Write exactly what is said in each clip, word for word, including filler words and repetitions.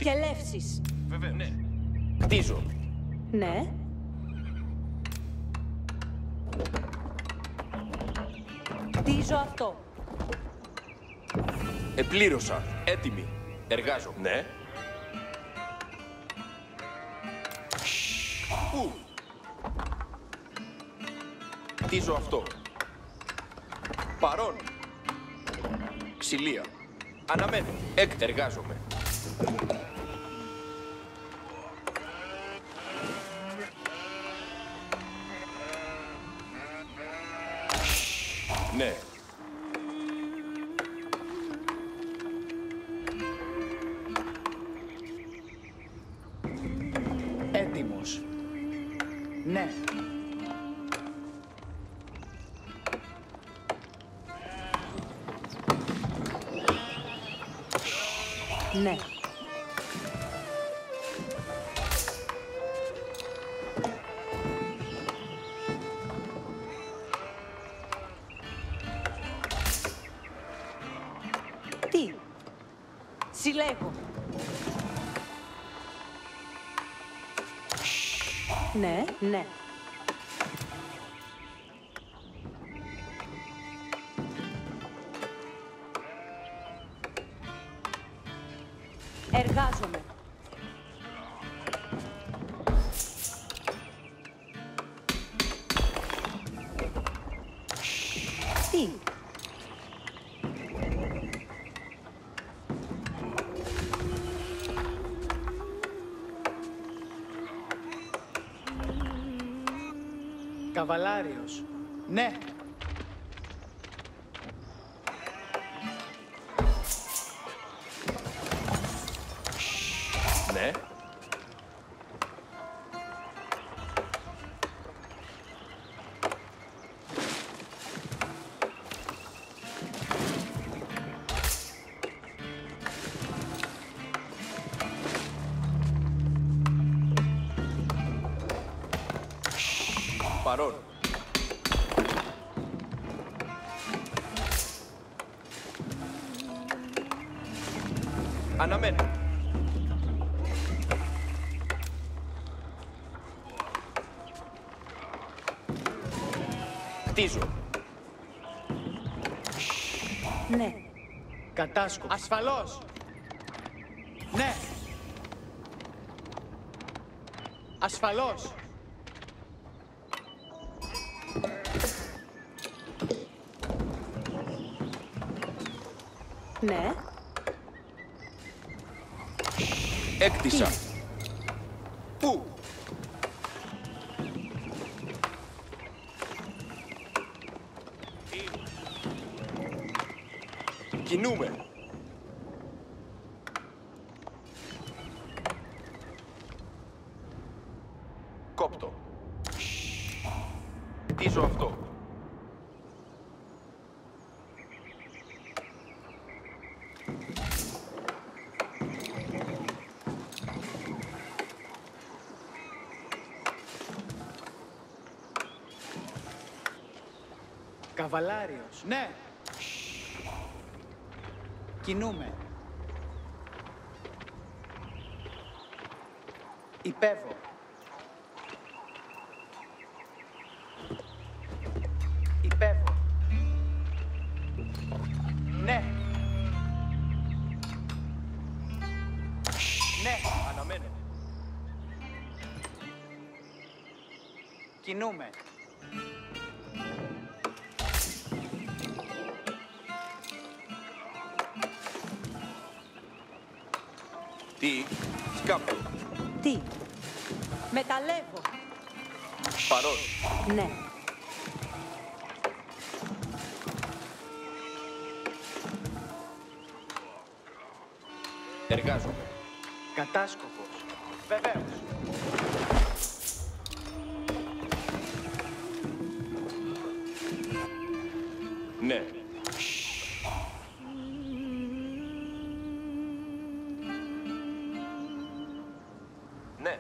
Κελεύσεις. Βεβαίως. Ναι. Κτίζω. Ναι. Κτίζω αυτό. Επλήρωσα. Έτοιμη. Εργάζομαι. Ναι. Πού? Κτίζω αυτό. Παρών. Ξυλία. Αναμένω. Έκ, εργάζομαι. Ναι. Έτοιμος. Ναι. Ναι. Τι? Συλλέγω. Ναι, ναι. Εργάζομαι. Τι? Καβαλάριος. Ναι. Ναι. Παρών. Αναμένω. Κτίζω. Ναι. Κατάσκοπος. Ασφαλώς. Ναι. Ασφαλώς. Ναι. Έκτισα. Πού? Κινούμε. Κόπτω. Κτίζω αυτό. Καβαλάριος. Ναι. Κινούμε. Υπέβω. Υπέβω. Ναι. Ναι. Αναμένω. Κινούμε. Τι? Σκάπτω. Τι? Μεταλλεύω. Παρών. Ναι. Εργάζομαι. Κατάσκοπος. Βεβαίως. Ναι. Ναι.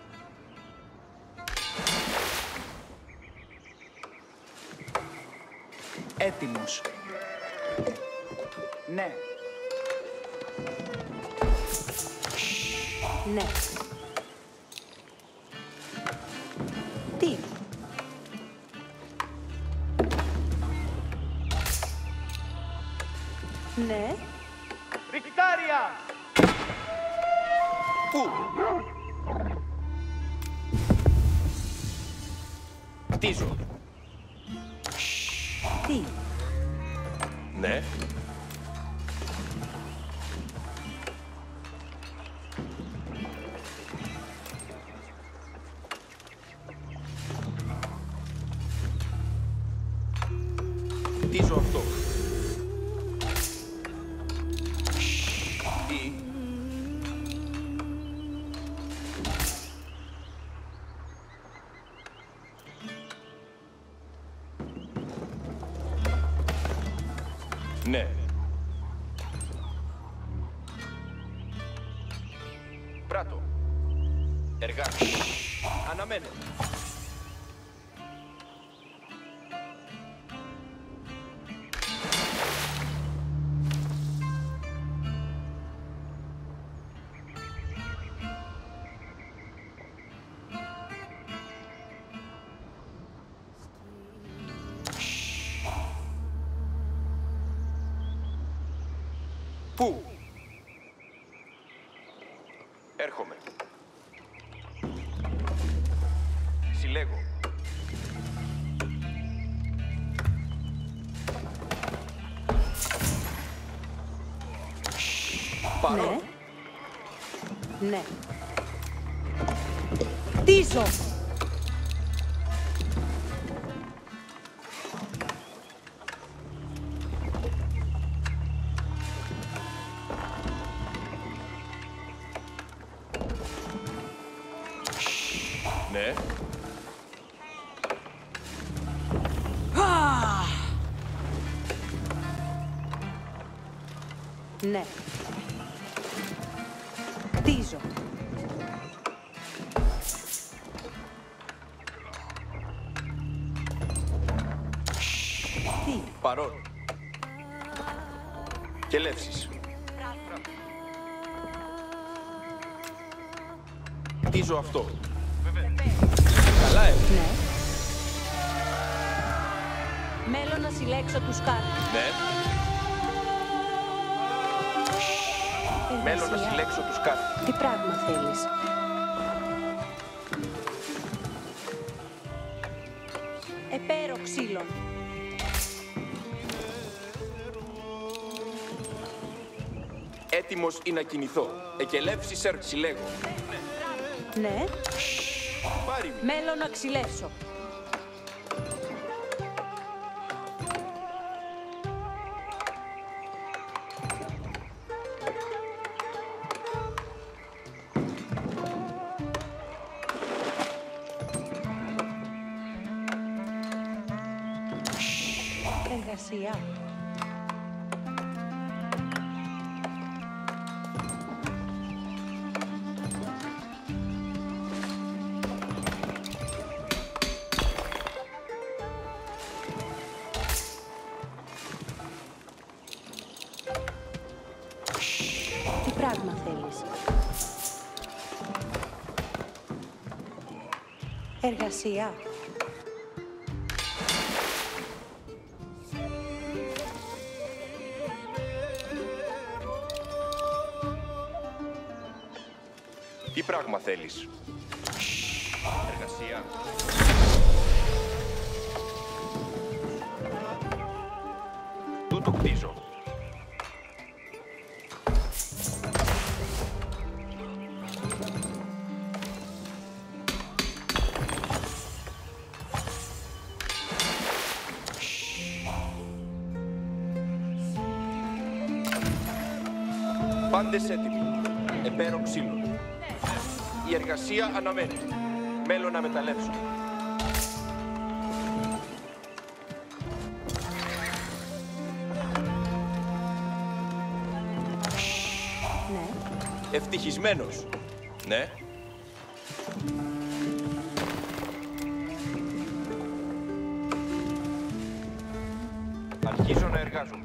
Έτοιμος. Ναι. Ναι. Τι. Ναι. Βικτάρια! Πού? Κτίζω. Τι. Ναι. Κτίζω αυτό. Τι. Ναι. Πράτο. Εργάτη. Αναμένω. Πού? Έρχομαι. Συλλέγω. Παρόν. Ναι. Ναι. Κτίζω. Ναι. Ναι. Κτίζω. Τι. Παρόν. Και λεύσεις. Κτίζω αυτό. Καλά, ε. Ναι. Μέλω να συλλέξω τους κάρτες. Ναι. Μέλω να Εργασία. συλλέξω τους κάρτες. Τι πράγμα θέλεις. Επέρω ξύλων. Έτοιμος ή να κινηθώ. Εκελεύσει σερ συλλέγω. Ναι. Πάρει μη. Μέλω να ξυλεύσω. Εργασία. Τι πράγμα θέλεις. Εργασία. Τι πράγμα θέλεις. Εργασία. Τούτο κτίζω. Πάντες έτοιμοι. Επέρω ξύλο. Η εργασία αναμένει. Μέλλον να μεταλλεύσω. Ναι. Ευτυχισμένος. Ναι. Αρχίζω να εργάζομαι.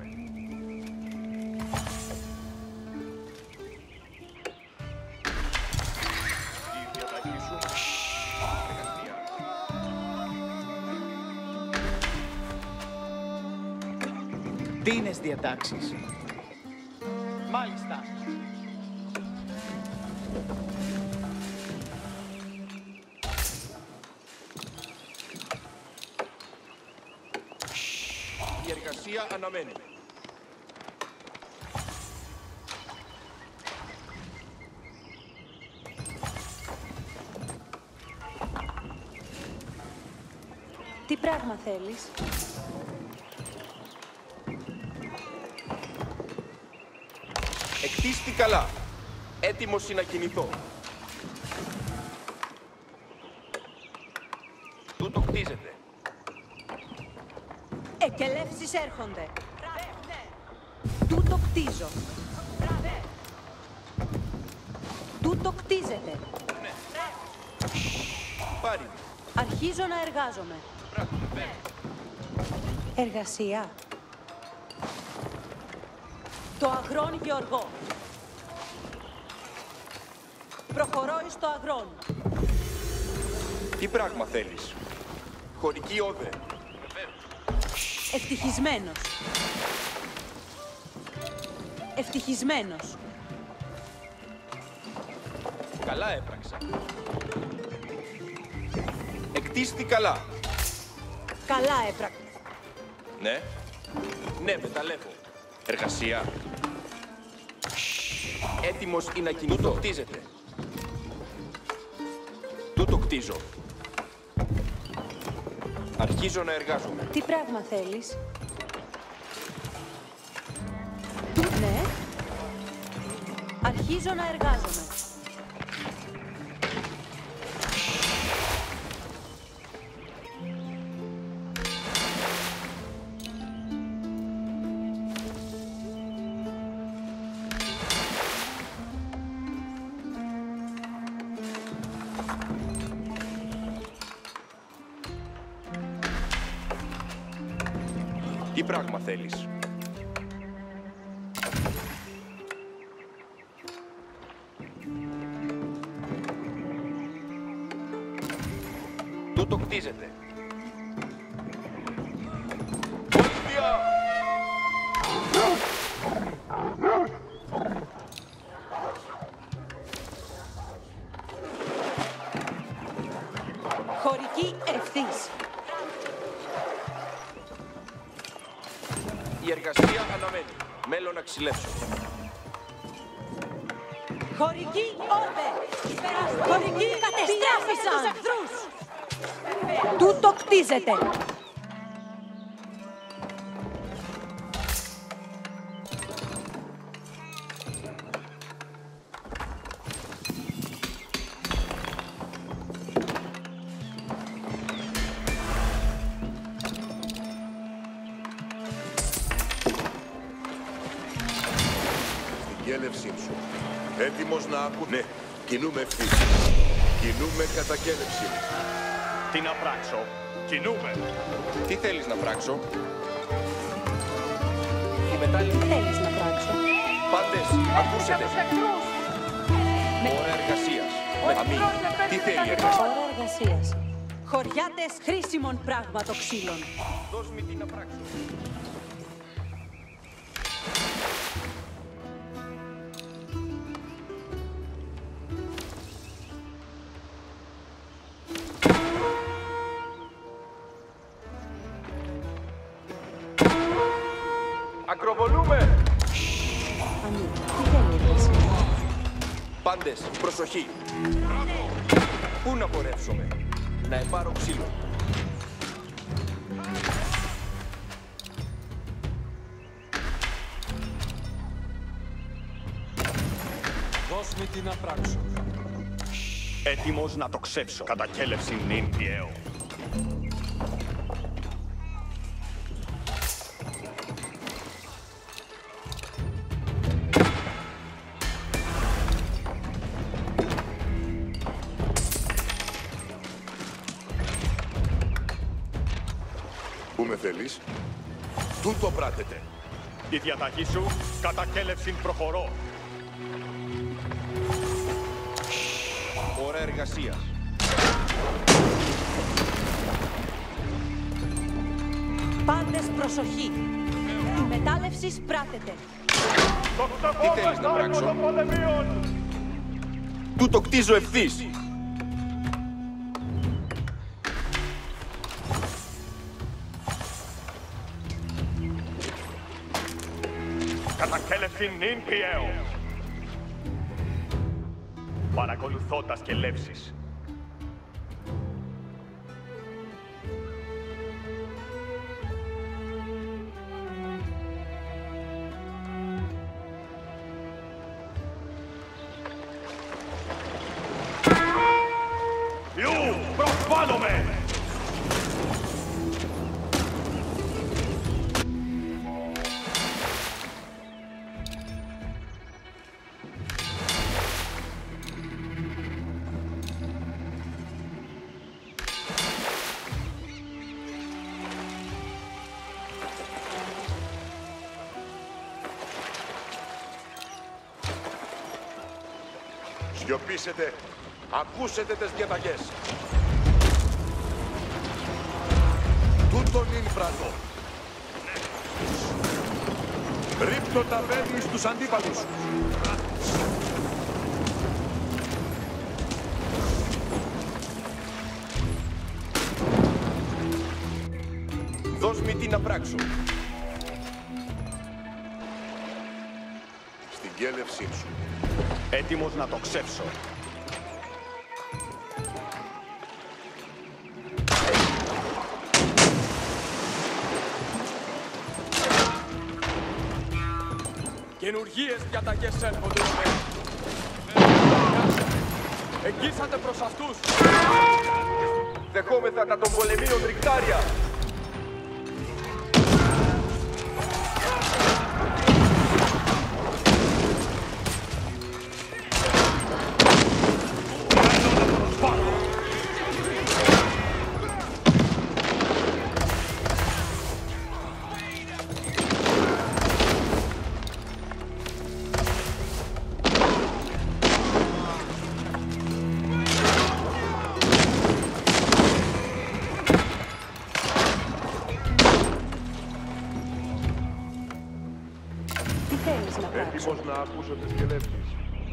Τι είναι στις διατάξεις? Μάλιστα. Η εργασία αναμένει. Τι πράγμα θέλεις? Εκτίστη καλά. Έτοιμος να κινηθώ. Τούτο κτίζεται. Εκελεύσεις έρχονται. Τούτο κτίζω. Τούτο κτίζεται. Πάρει. Αρχίζω να εργάζομαι. Εργασία. Το αγρόν Γεωργό. Προχωρώ εις το αγρόν. Τι πράγμα θέλεις? Χωρική όδε. Ευτυχισμένος. Ευτυχισμένος. Καλά έπραξα. Εκτίστη καλά. Καλά έπραξα. Ναι. Ναι, μεταλλεύω. Εργασία. Έτοιμος ή να κινηθώ. Τούτο κτίζεται. Τούτο κτίζω. Αρχίζω να εργάζομαι. Τι πράγμα θέλεις? Ναι. Αρχίζω να εργάζομαι. Τι πράγμα θέλεις? Τούτο κτίζεται. Βοήθεια! Χωρική ευθύς. Η εργασία αναμένει. Μέλλον να ξυλέψω. Χωρική όδε. Χωρική κατεστράφησαν τους εχθρούς. Τούτο κτίζεται. Η έλευσή σου. Έτοιμος να ακού... Ναι, κινούμε ευθύς. Κινούμε κατά κέλευσή μου. Τι να πράξω? Κινούμε. Τι θέλεις να πράξω? Η μετάλλη... Τι θέλεις να πράξω? Πάντες, ακούσετε. Ώρα εργασίας. Αμή, τι θέλει η εργασία? Ώρα εργασίας. Χωριάτες χρήσιμων πράγματο ξύλων. Δώσ' μου τι να πράξω. Ακροβολούμε! Αμή, τι θέλει η εργασία? Πάντες, προσοχή! Πού να πορεύσουμε? Να επάρω ξύλο. Δώσ' μου τι να πράξω. Έτοιμος να το ξέψω. Κατά κέλευση νυν πιέω. Πού με θέλεις? Τούτο πράτεται. Η διαταγή σου, κατά κέλευση προχωρώ. Ώρα εργασίας. Πάντες προσοχή. Η μετάλλευση σπράτεται. Τι θέλεις να πράξω? Τούτο κτίζω ευθύς. Κατακέλευση νυν πιέω. Παρακολουθώ τα σκελεύσεις. Ιού, προσβάλλομαι! Σιωπήσετε. Ακούσετε τις διαταγές. Τούτον είναι πράτο. Ρίπτω τα βέλη στους αντίπαλους. Δώσ' μη τι να πράξω. Στην κέλευσή σου. Έτοιμος να το ξέψω. Καινουργίες διαταγές έρχονται εδώ. Εγγύσατε προς αυτούς. Δεχόμεθα τα των πολεμίων ρηκτάρια. Έτοιμος να ακούσω τις σκελεύσεις.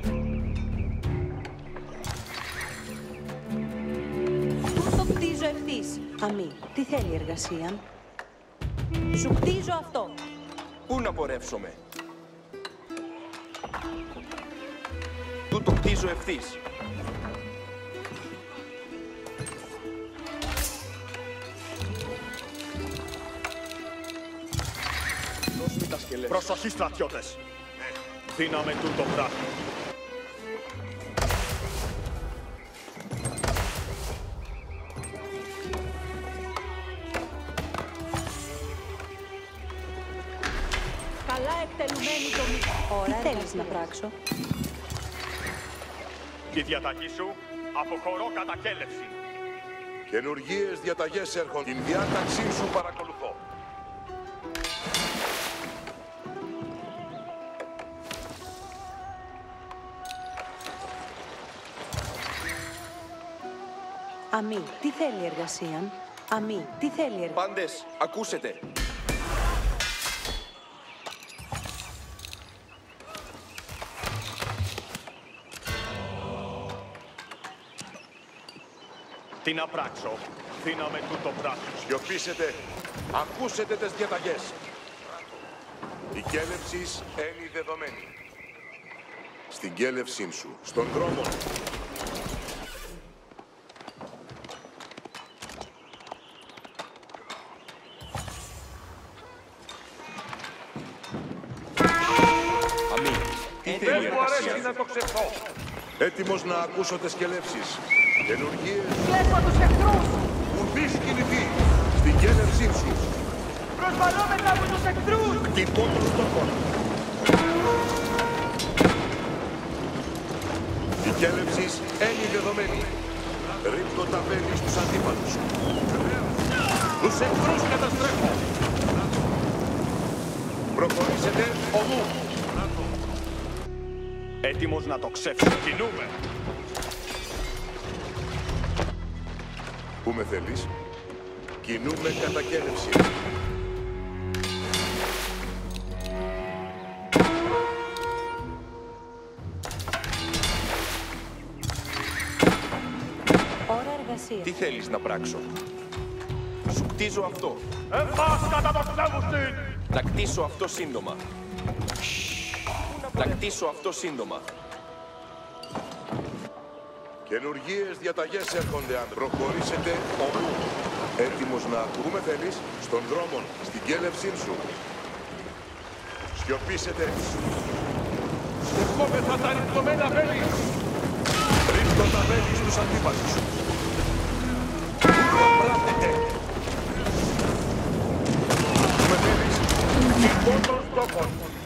Τούτο κτίζω ευθύς. Αμή, τι θέλει η εργασία? Σου κτίζω αυτό. Πού να πορεύσομαι? Τούτο κτίζω ευθύς. Προσοχή, στρατιώτες! Δύναμε τούτο πράγμα. Καλά εκτελουμένη το μη. Τι θέλεις να πράξω? Τη διαταγή σου αποχωρώ κατά κέλευση. Καινουργίες διαταγές έρχονται. Την διάταξή σου παρακολουθώ. Αμή, τι θέλει η εργασία? Αμή, τι θέλει η εργασία? Πάντες, ακούσετε. Τι να πράξω? Δύναμε τούτο πράγμα. Σιωπήσετε. Ακούσετε τις διαταγές. Η κέλευση είναι δεδομένη. Στην κέλευσή σου, στον δρόμο. Δεν μου αρέσει να το ξεφώ. Έτοιμος να ακούσω τις σκελεύσεις. Καινουργίες. Βλέπω τους εχθρούς! Ουδής κινηθεί. Στην κέλευσή σου. Προσβαλόμεθα από τους εχθρούς! Χτυπώ τους στόχων. Η κέλευση είναι δεδομένη. Ρίπτω τα βέλη στους αντίπαλους. Τους εχθρούς καταστρέφω. Προχωρήσετε ομού. Έτοιμος να το ξέψω. Κινούμε. Πού με θέλεις? Κινούμε κατά κέλευση. εργασία. Τι θέλεις να πράξω? Σου κτίζω αυτό. Εμάς καταπαξεύουσιν! Να κτίσω αυτό σύντομα. Να κτίσω αυτό σύντομα. Καινουργίες διαταγές έρχονται αν προχωρήσετε όπου. Έτοιμος να ακούμε θέλεις, στον δρόμο, στην κέλευσή σου. Σιωπήσετε. Στεκόμεθα τα ρυθμωμένα βέλη. Ρίχνω τα βέλη στους αντίπαλους σου. Πράτετε. Ακούμε θέλεις, Λοιπόν των στόχων.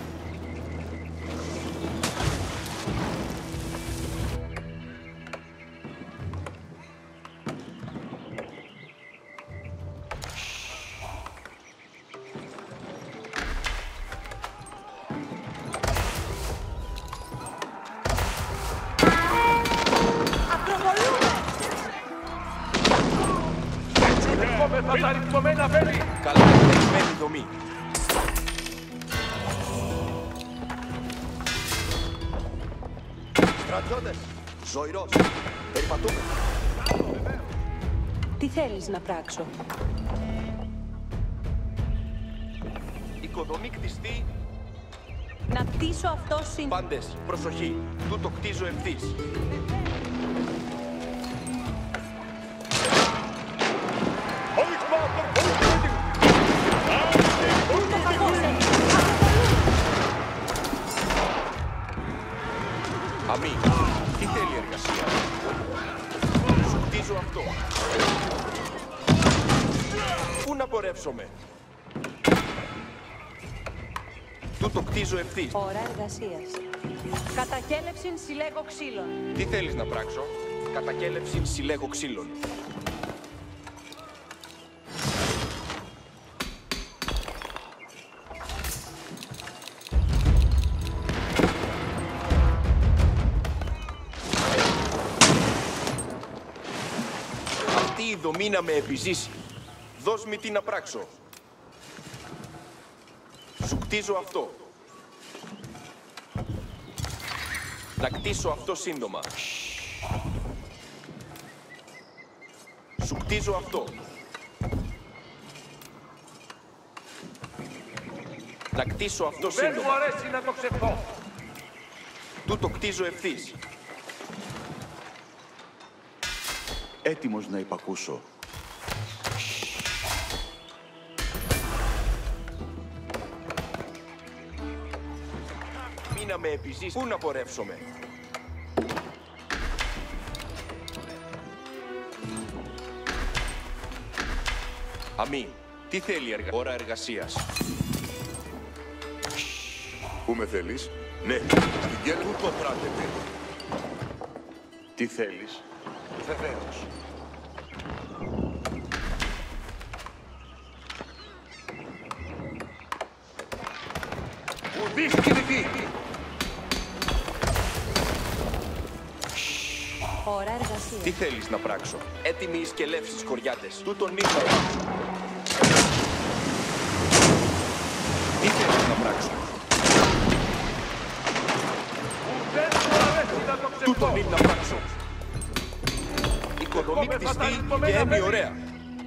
Στεκόμεθα τα ρυθμωμένα βέλη. Καλά εκτελεσμένη δομή. στρατιώτες. Ζωηρός. Περιπατούμε. Τι θέλεις να πράξω? Οικοδομή κτιστή. Να κτίσω αυτό σύντομα. Πάντες, προσοχή. Τούτο κτίζω ευθύς. Αμή, τι θέλει εργασία? Σου κτίζω αυτό. Πού να πορεύσομαι? Τούτο κτίζω ευθύς. Ώρα εργασίας. Κατακέλευσιν συλλέγω ξύλων. Τι θέλεις να πράξω? Κατακέλευση συλλέγω ξύλων. Αυτή η δομή να με επιζήσει. Δώσ' μη τι να πράξω. Σου κτίζω αυτό. Να κτίσω αυτό σύντομα. Σου κτίζω αυτό. Να κτίσω αυτό Δεν μου σύντομα. αρέσει να το ξεφτώ. Τούτο κτίζω ευθύς. Έτοιμος να υπακούσω. Μη να με επιζήσεις. Πού να πορεύσομαι? Αμή, τι θέλει εργα... ώρα εργασίας? Πού με θέλεις? Ναι, στην κέλευσή σου το πράτετε. Τι θέλεις? Βεβαίως. Ουδής κινητή. Ώρα εργασίας. Τι θέλεις να πράξω? Έτοιμοι οι σκελεύσεις κοριάτες. Τούτον μη θα πράξω. Τι θέλεις να πράξω? Δεν μου αρέσει να το ξεφτώ. Τούτον μη να πράξω. Οικοδομή κτιστή και έμει ωραία.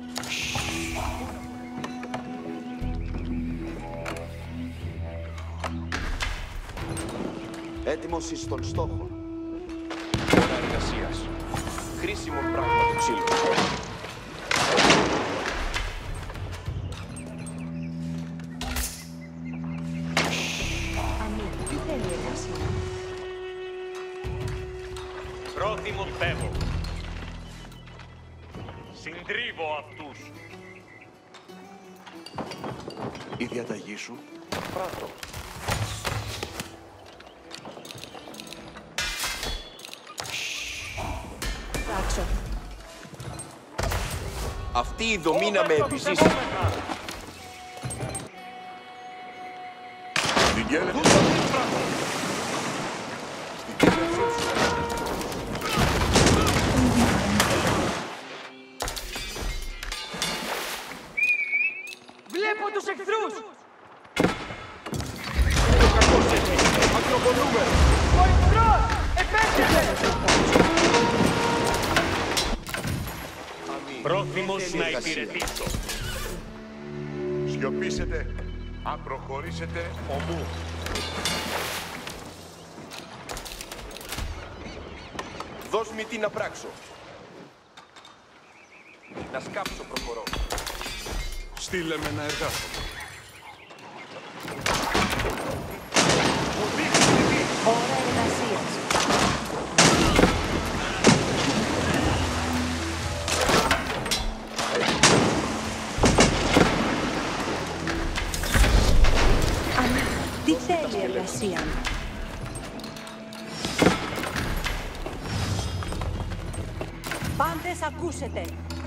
Έτοιμος εις τον στόχο. Ώρα εργασίας. Χρήσιμο πράγμα το ξύλο. Αμή, τι θέλει εργασία? Πρόθυμον φεύγω. Συντρίβω αυτούς. Η διαταγή σου. Πράτο. Πράξω. Αυτή η δομή να με επιζήσει. Στην κέλευσή σου. Στην κέλευσή σου. Βλέπω τους εχθρούς! Ακροβολούμε. Ο εχθρός! Επέστρεψε! Πρόθυμος να εργασία. υπηρετήσω. Σιωπήσετε. Αν προχωρήσετε, ομού. Δώσ' μη τι να πράξω. Να σκάψω προχωρώ. Στείλε με να εργάσω. Ώρα εργασίας. Αμή, τι θέλει η εργασία μου? Πάντες ακούσετε.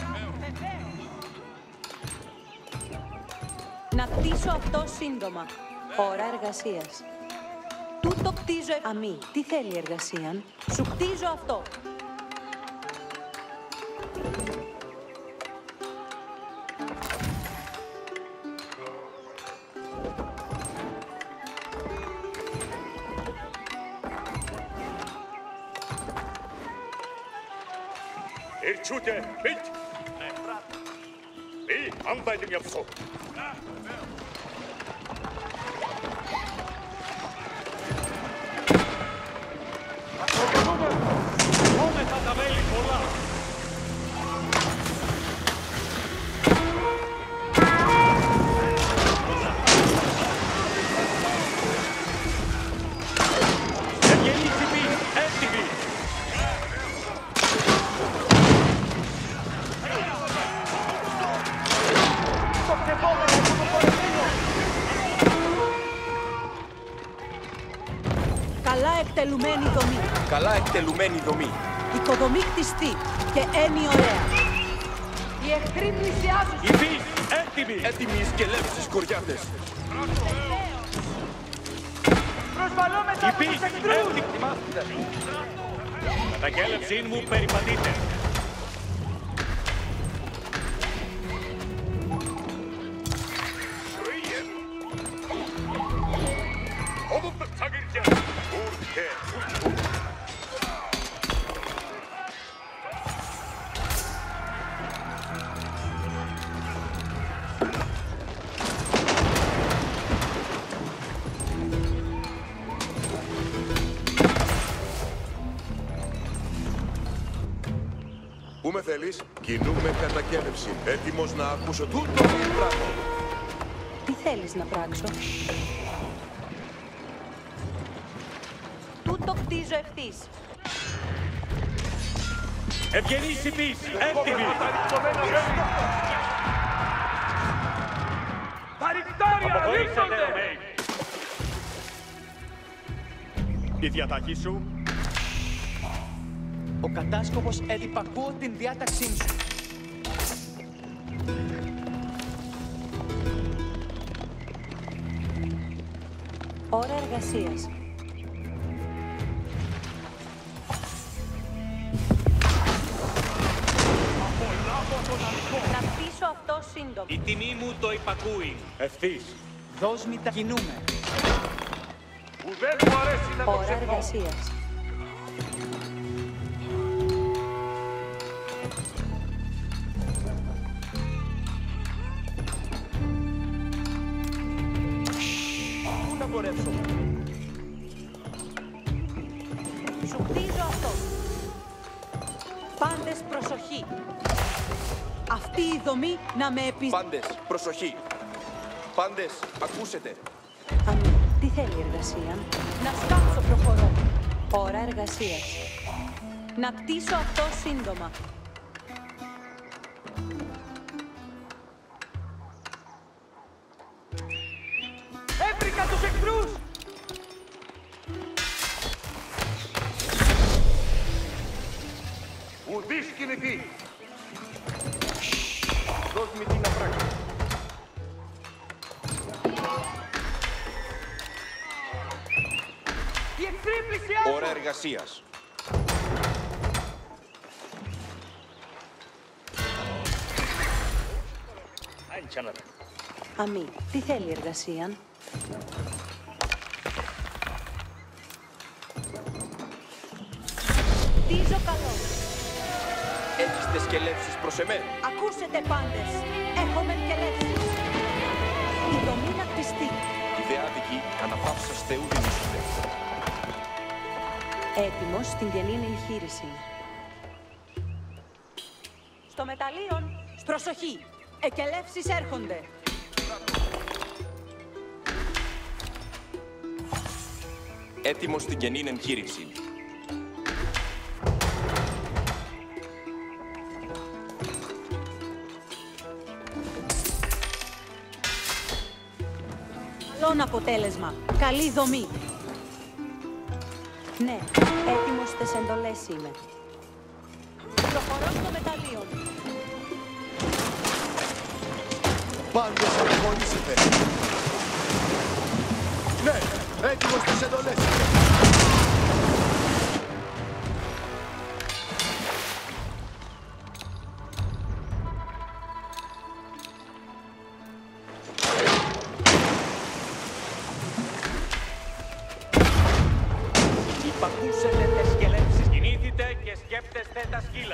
Να κτίσω αυτό σύντομα. Ώρα εργασίας. Τούτο κτίζω... Αμή, τι θέλει η εργασία? Σου κτίζω αυτό. Ирчүүтэй бич. Би амбайлан явсан. Ome θα τα μέλη πολλά. Ευγενής ημίν, έτοιμοι. Καλά εκτελουμένη δομή. Καλά εκτελουμένη δομή. Οικοδομή κτιστή και έννοια ωραία. Οι εχθροί πλησιάζουν. Υφείς, έτοιμοι. Έτοιμοι οι σκελεύσεις στις κοριάδες. Προσβαλώ μετά από Υφείς, τους εχθρούς. έτοιμοι. Καταγέλευσήν μου περιπατείτε. Πού με θέλεις? Κινούμε κατακέλευση. Έτοιμος να ακούσω τούτο μη πράγμα. Τι θέλεις να πράξω? Τούτο κτίζω ευθύς. Ευγενής υφείς, έτοιμοι. Τα ρηκτάρια Αποχωρήσετε, ρίχνονται. Ρωμαίοι. Η διαταγή σου. Ο κατάσκοπος εδυπακούω την διάταξή σου. Ώρα εργασίας. Να κτίσω αυτό σύντομα. Η τιμή μου το υπακούει. Ευθύς. Δώσ' μη τα κινούμε. Που δεν μου αρέσει να το Ώρα ξεχνώ. εργασίας. Πού να πορεύσω? Σου κτίζω αυτό. Πάντες προσοχή. Αυτή η δομή να με επι... Πάντες, προσοχή. Πάντες, ακούσετε. Αμή, τι θέλει η εργασία? Να σκάψω προχωρώ. Ώρα εργασίας. Να κτίσω αυτό σύντομα. Έβρικα τους εχθρούς. Ουδής κινηθεί. Δώσ' μη τι να πράξω. Οι εχθροί πλησιάζουν. Ώρα εργασίας. Αμή, τι θέλει η εργασία? Κτίζω καλό. Έχεις έχετε σκελεύσεις προς εμένα. Ακούσετε πάντες, έχομεν και λεύσεις. Η δομή να κτιστεί. Οι δε άδικοι αναπαύσαστε ουδήν είσοδε. Έτοιμος στην καινήν εγχείρηση. Στο μεταλλίον, προσοχή, εκελεύσεις έρχονται. Έτοιμος στην καινήν εγχείρηση. Καλόν αποτέλεσμα, καλή δομή. Ναι, έτοιμος στις εντολές είμαι. Προχωρώ στο μεταλλίον. Πάντες αναγωνίσετε. Ναι, έτοιμος στις εντολές είμαι. Υπακούσετε τις σκελεύσεις. Κινήθητε και σκέπτεστε τα σκύλα.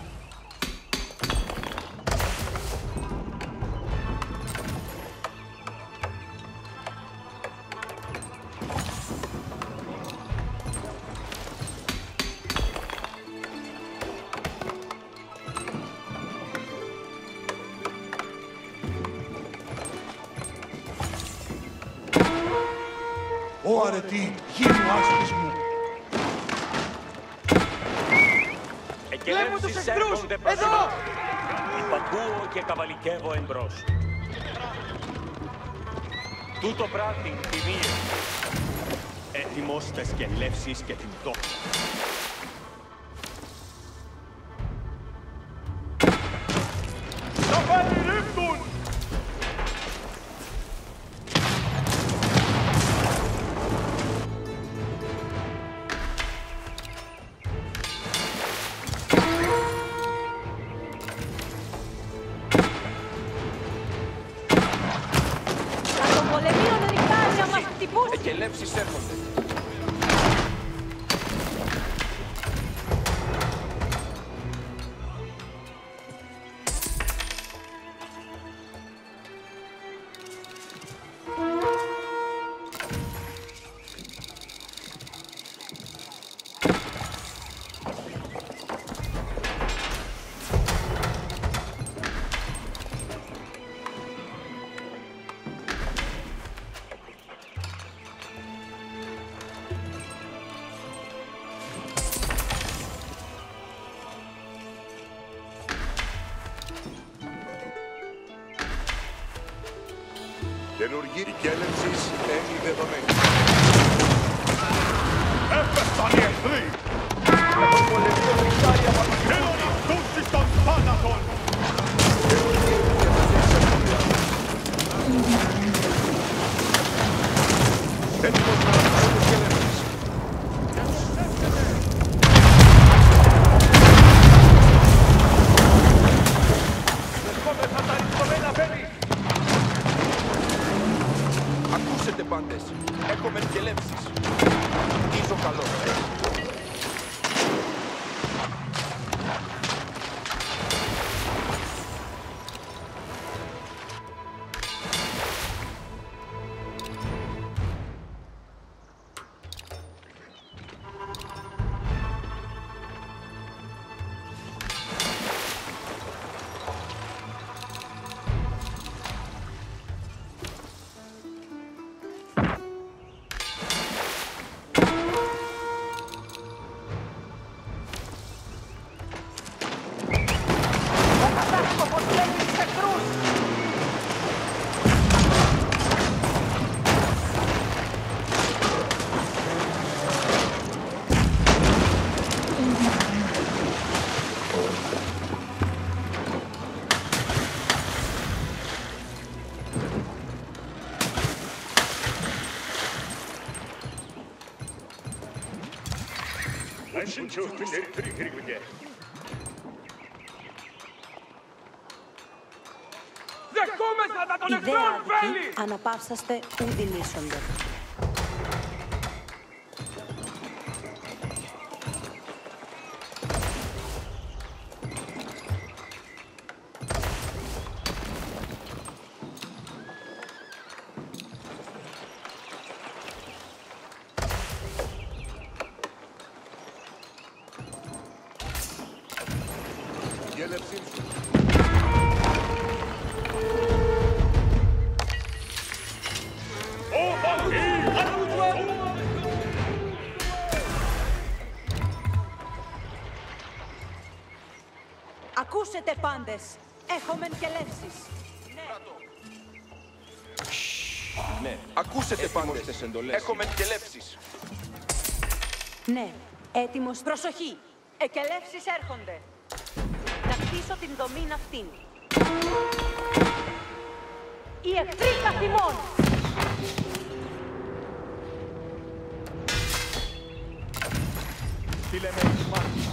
Ω αρετή, γύρω άσπης μου. Εκελεύσεις έρχονται προς Εδώ! εμάς. Υπακούω και καβαλικεύω εμπρός. Τούτο πράττει τιμίες. Έτοιμος τες σκελεύσεις και την δόξα. Τα πάλι ρίφτουν! Θα τον πολεμείο να νυχτάζει να μας χτυπούσει. Εκελεύσεις έρχονται. Καινουργή κέλευσης έμει δεδομένη. Έπεσαν οι εχθροί! Θέλουν αυτούς των θάνατων! Έτοιμος να ακούσουμε τις κέλευσης. Δεχόμεθα τα ρισκομένα βέλη! Ακούσετε πάντες, έχομεν κελεύσεις. Ίζω καλό. Δεχόμεθα τα των Οι δε εχθρών βέλη! άδικοι αναπαύσαστε ουδήν ίσονται. Ακούσετε πάντες. Έχομεν και λεύσεις. Ναι. Ακούσετε πάντες. Έχουμε και λεύσεις. Ναι. Έτοιμος. Προσοχή. Εκελεύσεις έρχονται. Να χτίσω την δομήν αυτήν. Οι εχθροί καθημών. Τι λέμε, μάχη.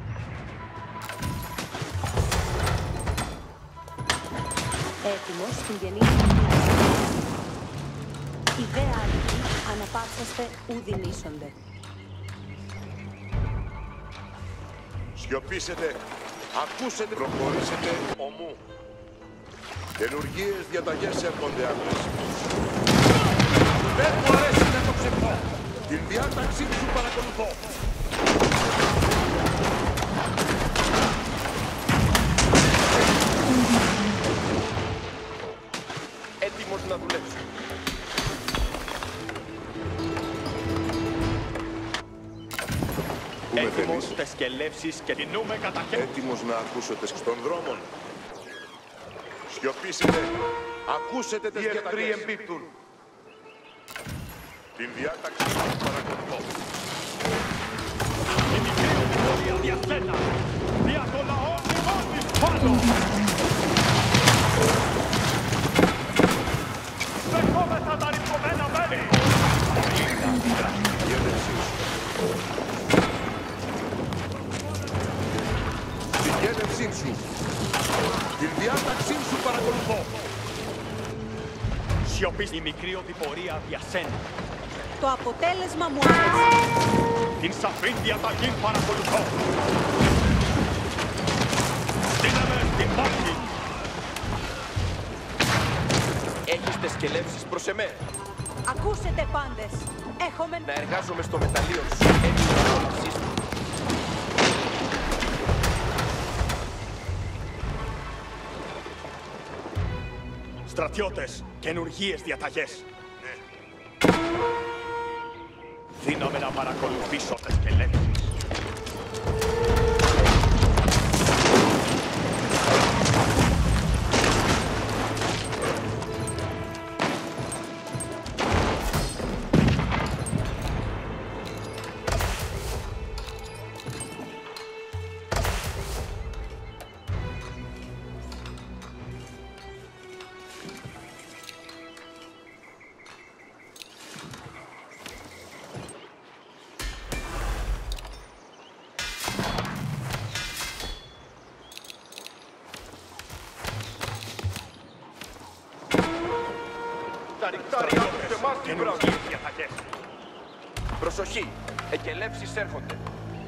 Έτοιμος στην γεννήση της. Ιδέα αληθή, αναπαύσαστε ουδινήσονται. Σιωπήσετε, ακούσετε, προχωρήσετε ομού. Καινουργίες διαταγές έρχονται άντρες. Δεν μου αρέσει να το ξεπώ. Την διάταξή σου παρακολουθώ. Έτοιμος να δουλέψω. Έτοιμος στις σκελεύσεις και κινούμε κατά χέρι. Έτοιμος να ακούσετε στον δρόμο. Σιωπήσετε, ακούσετε τις Οι εχθροί διαταγές. εμπίπτουν. Την διάταξή σου παρακολουθώ. Η μικρή πορεία διαθένα. Δια το λαό μνημόνης πάνω. Δεχόμεθα τα ρηπωμένα μέλη. Η έντευξή σου. Την γένευσή σου. Την διάταξή σου παρακολουθώ. Σιωπή η μικρή οδηπορία διασένα. Το αποτέλεσμα μου άρεσε. Την σαφή διαταγή παρακολουθώ. Στείλαμε την μάχη. Έχεις τις σκελεύσεις προς εμέ. Ακούσετε πάντες. Έχομεν. Να εργάζομαι στο μεταλλείο σου. Έτοιμο να όλεψεις. Στρατιώτες, καινουργίες διαταγές. Δίνομαι να παρακολουθήσω τις σκελεύσεις. Τα ρικτάρια τους και εμάς την βράδυ. Καινουργίες διαταγές. Προσοχή. Εκελεύσεις έρχονται.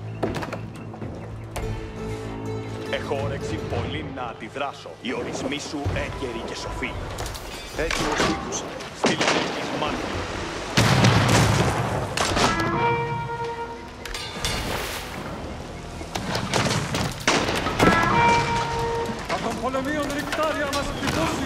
Έχω όρεξη πολύ να αντιδράσω. Οι ορισμοί σου έγκαιροι και σοφοί. Έτοιμος οίκους. Στείλε της μάχη. Από τον πολεμίον ρικτάρια μας χτυπώσει.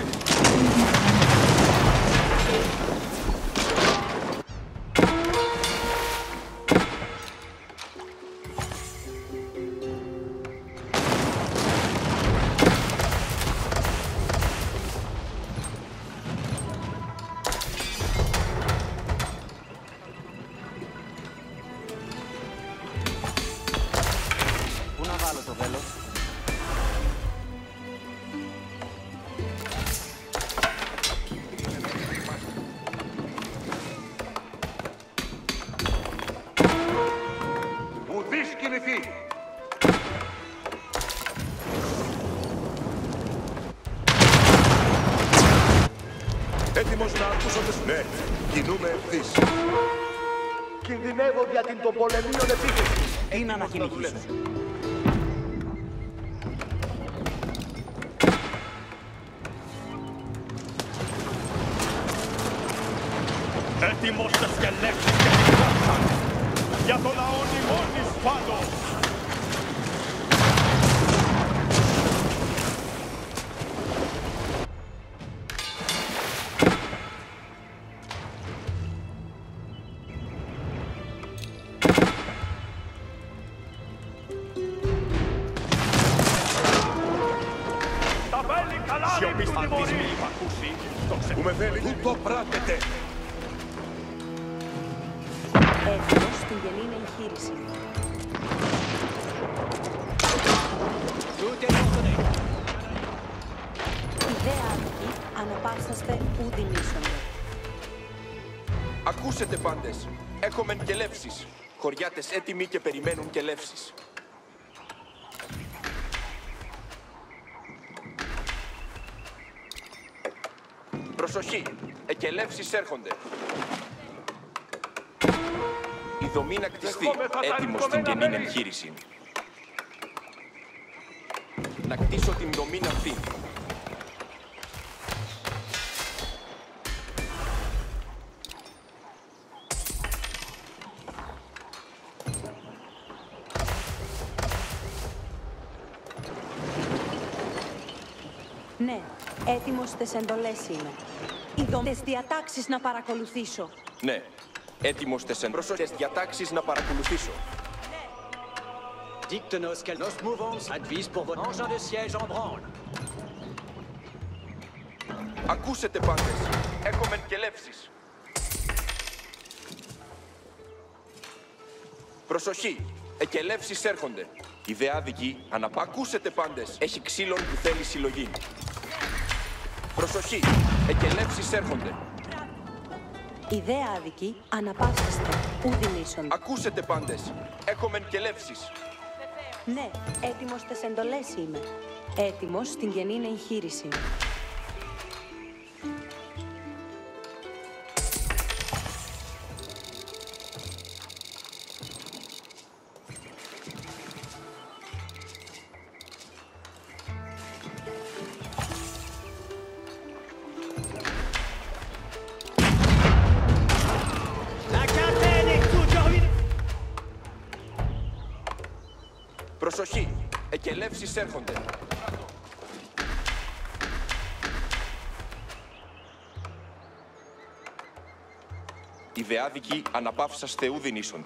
Πού να βάλω το βέλος? Ουδής κινηθεί. Έτοιμος να ακούσω τις... Ναι, κινούμε ευθύς. Κινδυνεύω για την των πολεμίων επίθεση. Τι να ανακοινήσω? Έτοιμος στις σκελεύσεις και την δόξα. Για το λαό μνημόνης πάνω. Αν της μη υπακούσει, το ξε... Που με θέλει, του το πράτετε. Έτοιμος στην γεννήνη εγχείρηση. Ιδέα άδικη, αναπαύσαστε ου δεινήσονται. Ακούσετε πάντες. Έχομεν και λεύσεις. Χωριάτες έτοιμοι και περιμένουν και λεύσεις. Προσοχή. Εκελεύσεις έρχονται. Η δομή να κτιστεί. Έτοιμος στην καινή εγχείρηση. Να κτίσω την δομή αυτή. Ναι, έτοιμος στις εντολές είμαι. Οι δομές διατάξεις να παρακολουθήσω. Ναι, έτοιμος στις προσοχές διατάξεις να παρακολουθήσω. Dicte-nos qu'elle nos mouvons advise pour votre engin de siège en branle. Ακούσετε πάντες. Έχομεν και λεύσεις. Προσοχή. Εκελεύσεις έρχονται. Ιδέα άδικη. Αναπά. Ακούσετε πάντες. Έχει ξύλων που θέλει συλλογή. Προσοχή. Εκελεύσεις έρχονται. Ιδέα άδικη, αναπαύσαστε ου δεινήσονται. Ακούσετε πάντες. Έχομεν και λεύσεις. Ναι, έτοιμος στις εντολές είμαι. Έτοιμος στην γεννήνη εγχείρηση. Προσοχή. Εκελεύσεις έρχονται. Ιδεάδικοι αναπαύσαστε ου δεινήσονται.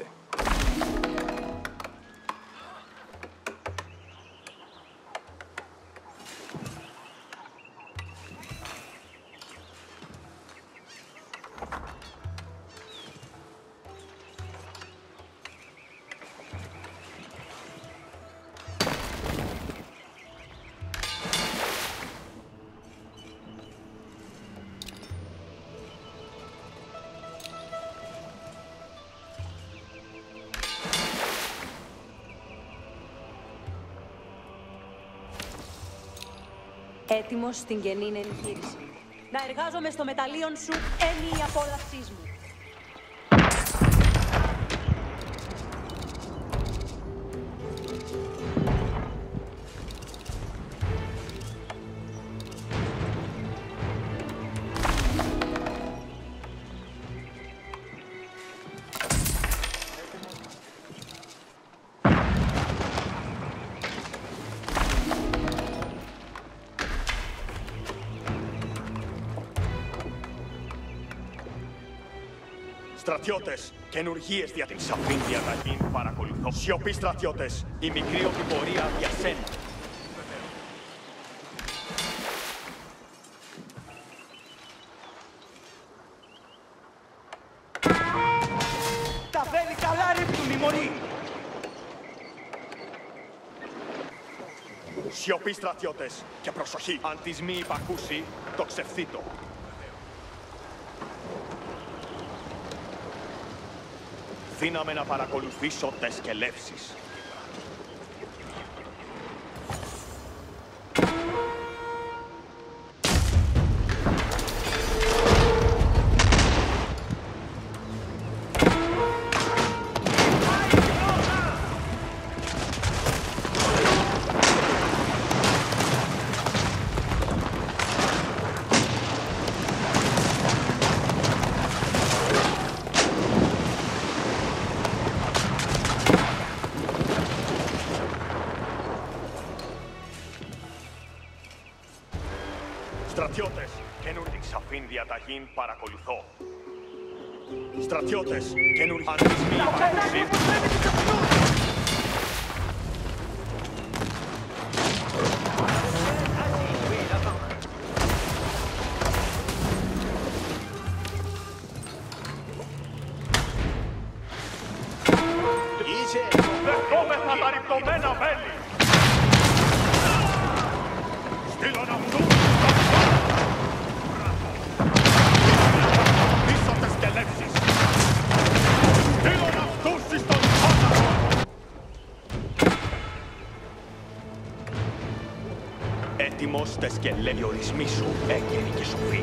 Έτοιμος στην γεννήνη εγχείρηση. Να εργάζομαι στο μεταλλίον σου ένι η απόλαυσής μου. Στρατιώτες, καινουργίες δια την σαφήν διαταγή παρακολουθώ. Σιωπή, στρατιώτες, η μικρή οδηπορία διασένει. Τα βέλη καλά ρίπτουν οι μωροί. Σιωπή, στρατιώτες, και προσοχή. Αν της μη υπακούσει, το ξεφθήτω. Δύναμε να παρακολουθήσω τες κελεύσεις. Στρατιώτες, καινούργια σαφήν διαταγήν παρακολουθώ. Στρατιώτες, καινούργια αντισμή παρακολουθεί. Δεχόμεθα τα ρηπτωμένα βέλη. Στείλον αυτούς πίσω τις κελεύσεις. Στείλον αυτούς στον θάνατο. Έτοιμος τες κελεύει ορισμοί σου, έγκαιροι και σοφοί.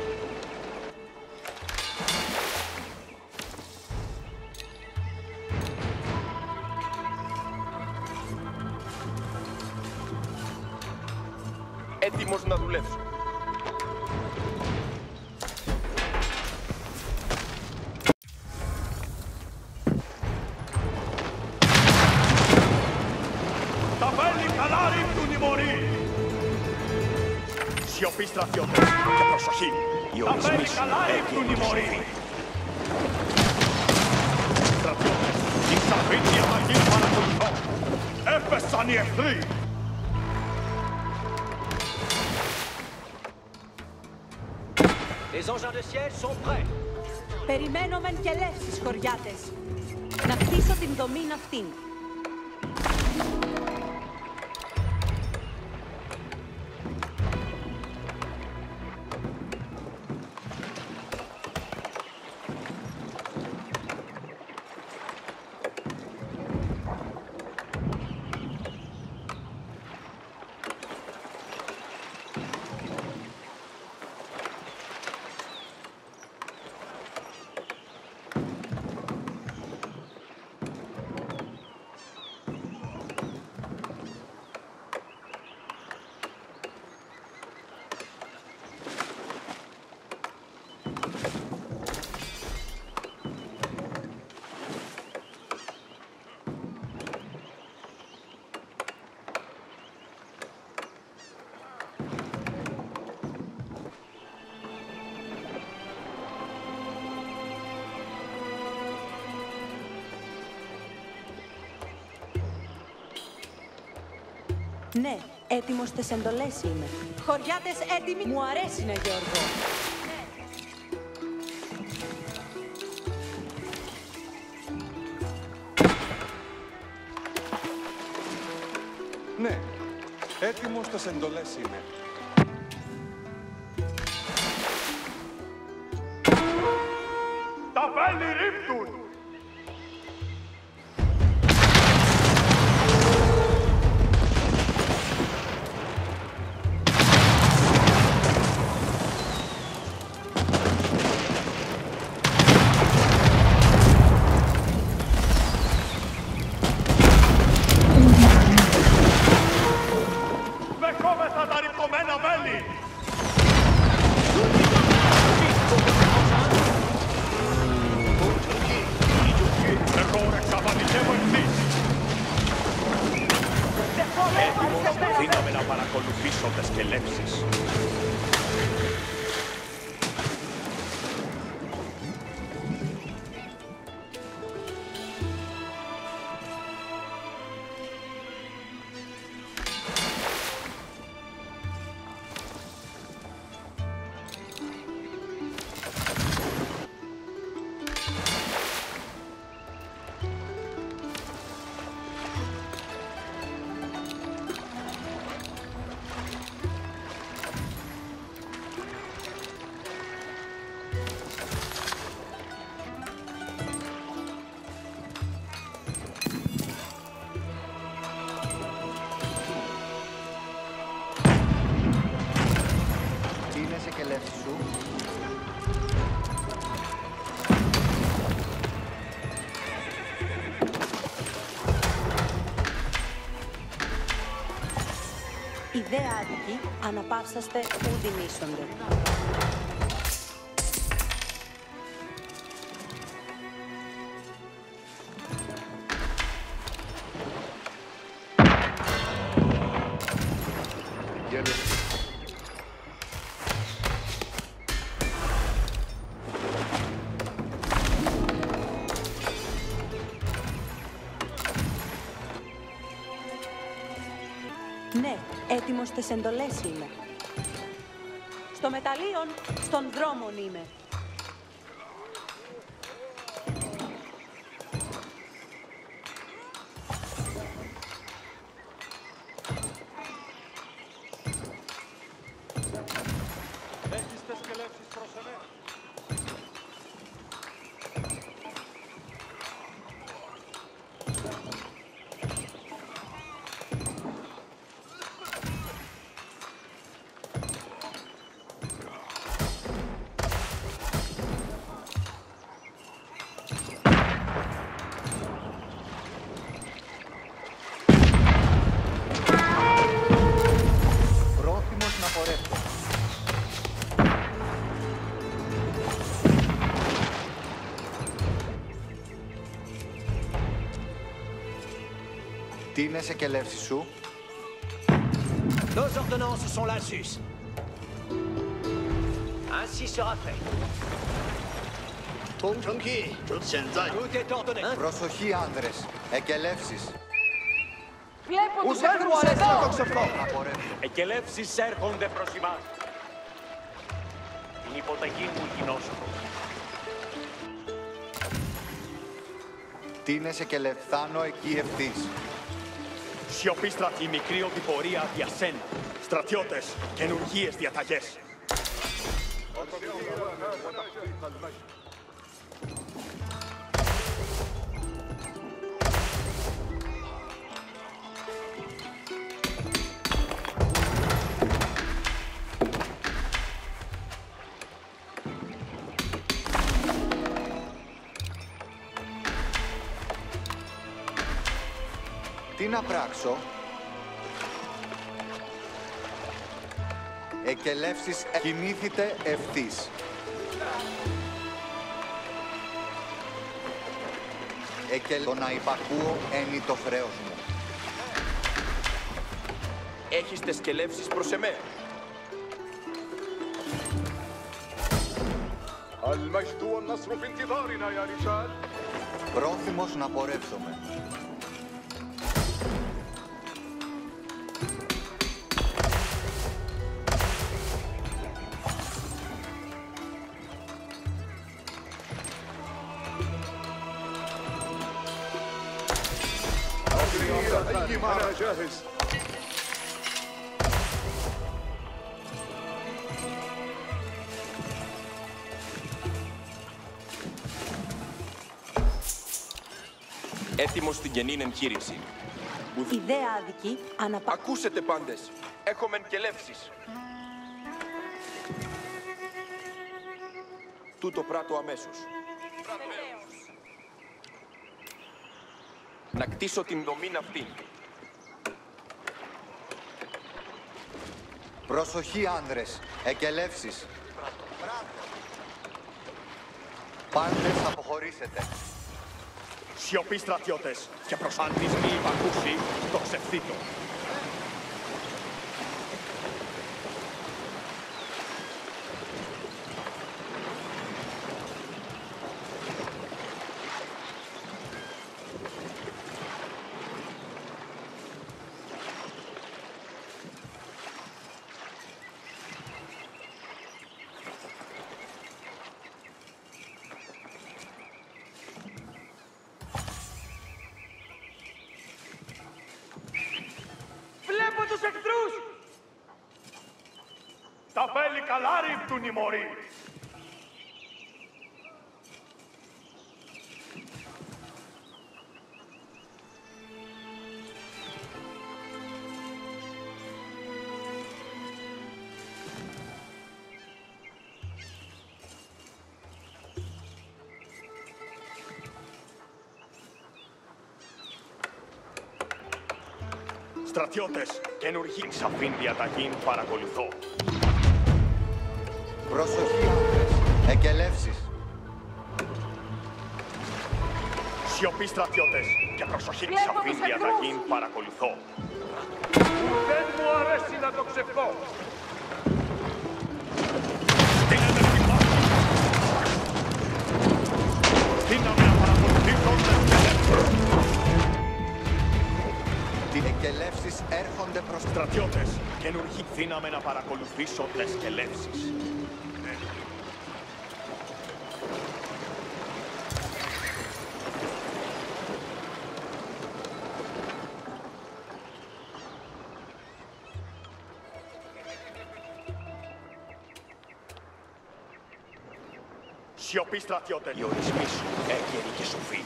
Έτοιμος να δουλέψω. Τα βέλη καλά ρίπτουν οι μωροί. Σιωπή στρατιώτες και προσοχή. Οι ορισμοί σου ρίπτουν οι μωροί. Στρατιώτες, η σαφήνεια μαγή παρακολουθώ. Έπεσαν οι εχθροί. Les engins de siège sont prêts. Περιμένω μεν και λεύσεις, χωριάτες. Να χτίσω την δομή αυτήν. Ναι, έτοιμος στις εντολές είμαι. Χωριάτες έτοιμοι. Μου αρέσει να Γιώργο. Ναι, έτοιμος στις εντολές είμαι. Τα βέλη ρίπτουν. Δεχόμεθα τα ρηπτωμένα βέλη. Εγώ εξαφανιστεύω ευθύς. Έτοιμος δύναμαι να παρακολουθήσω τις κελεύσεις. Ιδέα άδικη, αναπαύσαστε ουδη μίσονται. Ναι, έτοιμος στις εντολές είμαι. Στο μεταλλίον, στον δρόμον είμαι. Τι είναι σε κελεύσεις σου? Nos ordonnances sont là, Sus. Ainsi sera fait. Tout est ordonné. Προσοχή, άνδρες. Εκελεύσεις. Βλέπω τους Δεν μου αρέσει να το ξεφώ. Απορρεύσου. Εκελεύσεις έρχονται προς εμάς. Την υποταγή μου γινώσω. Τι είναι σε κελευθάνω εκεί ευθύς. Σιωπή στρατή, μικρή οδηπορία για σένα. Στρατιώτες, καινουργίες διαταγές. Τι να πράξω? Εκελεύσεις κινήθητε ευθύς. Εκελ... Το να υπακούω ένι το χρέος μου. Έχεις τες σκελεύσεις προς εμέ. Πρόθυμος να πορεύσομαι. أنا جاهز. Έτοιμος στην καινήν εγχείρηση. Ιδέα άδικη, αναπα... Ακούσετε πάντες. Έχομεν κελεύσεις. Τούτο πράττω αμέσως. Να κτίσω την δομήν αυτήν. Προσοχή, άνδρες. Εκελεύσεις. Πάντες αποχωρήσετε. Σιωπή στρατιώτες και προς αν της μη υπακούσει, το ξεφθήτω. Βλέπω τους εχθρούς! Τα βέλη καλά ρίφτουν οι μωροί. Στρατιώτες, καινουργή σαφήν διαταγή παρακολουθώ. Προσοχή, άνδρες. Εκελεύσεις. Σιωπή στρατιώτες και προσοχή σαφήν διαταγή παρακολουθώ. Δεν μου αρέσει να το ξεφώ. Στείλετε στη μάχη. Δύναμη να παρακολουθήσω τις ελεύθερες. Οι εκελεύσεις έρχονται προς... Στρατιώτες, καινουργή δύναμη να παρακολουθήσω τις κελεύσεις. Σιωπή στρατιώτες, οι ορισμοί σου έγκαιροι και σοφοί.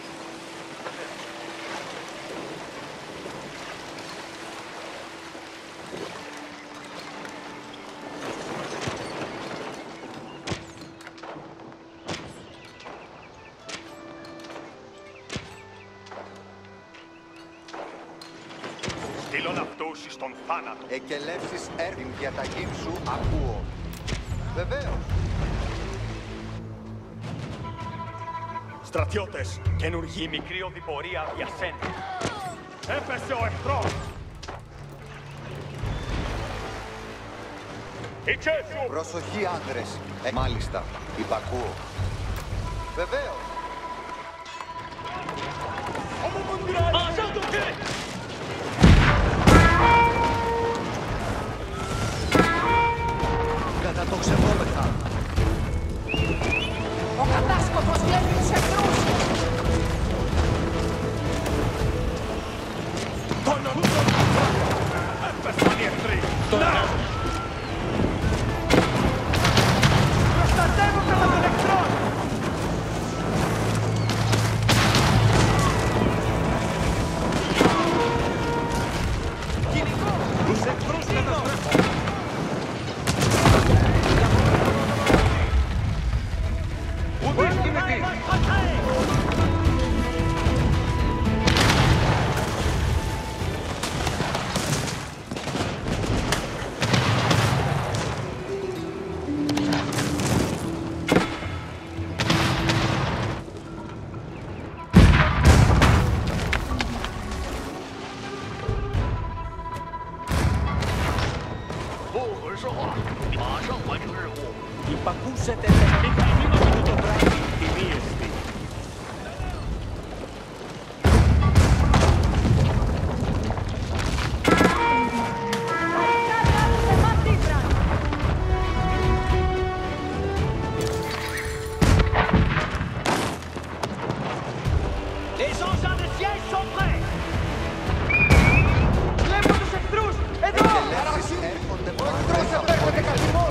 Στείλον αυτούς στον θάνατο. Εκελεύσεις έρθουν την διαταγή σου ακούω. Βεβαίως. Στρατιώτες, καινουργή μικρή οδηπορία για σένα. Έπεσε ο εχθρός! Ιτσέσου! Προσοχή, άντρες. Ε, μάλιστα. Υπακούω. Βεβαίως. Κατά το ξεβόμεθα. Ο κατάσκοπος βλέπει τους εχθρούς. Τον ορθόν! Έπεσαν οι εχθροί! Να! Προστατεύομαι με τον εχθρό! Κυνηγό! Τους εχθρούς καταστρέφω! Ουδής κυνηγή! Υπακούσετε τεχνικά μήνυμα το βράδυ τη μίεστη. Les engins de siège sont prêts! Βλέπω τους εχθρούς! Εδώ! Έρχονται πάνω.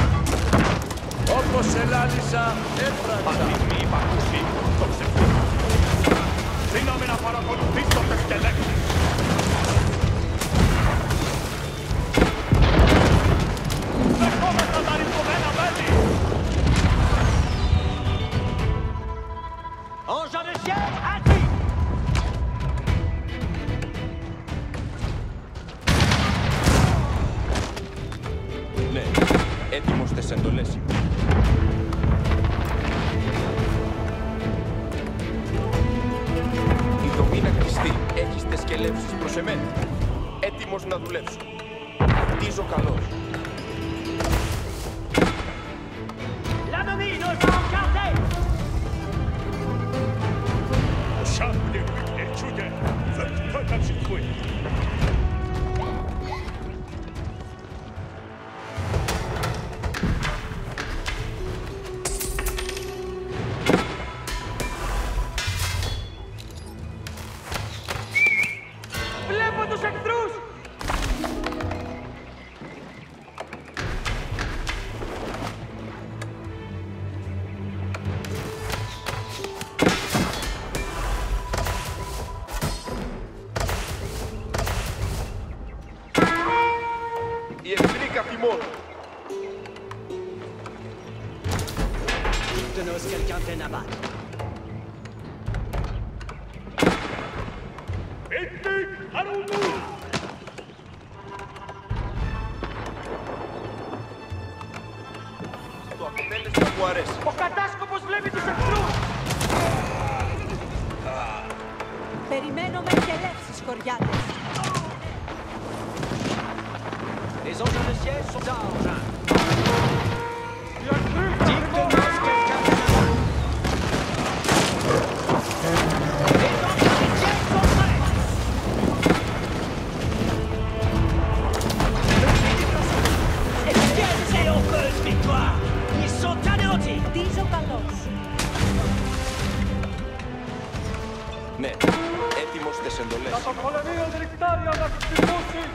Όπως ελάλησα, έφραξα. Αυτή η υπακούση το ξεφύγει. Δύναμε να παρακολουθήσετε και λέξεις. Δεχόμεθα τα ρυθμωμένα μέλη. Engins de siège, actifs! Ναι, έτοιμος τες εντολές. Η δομή είναι κλειστή. Έχεις τες σκελεύσεις προς εμένα. Έτοιμος να δουλέψω. Χτίζω καλώς. L'ennemi ne va encarter! Ο Σάμπλε Βίκνε Τσούγε, βερτώτα ψυχούι. Βλέπω τους εχθρούς! Οι εχθροί καθημών. Hypnose quelqu'un de Nabat. Είτε αρούμου! Το αποτέλεσμα μου αρέσει. Ο κατάσκοπος βλέπει τους εχθρούς! Περιμένω με εκελεύσεις, χωριάτες. Les engins de siège sont à engins. Οι εχθροί καθημών. Hypnose quelqu'un de Nabat. Les engins de siège sont prêts! Quelle triompheuse victoire! Ils sont anéantis! Χτίζω καλώς. Ναι, έτοιμος τες εντολές. Τα των πολεμίων νυχτάρια να χτυπώσει.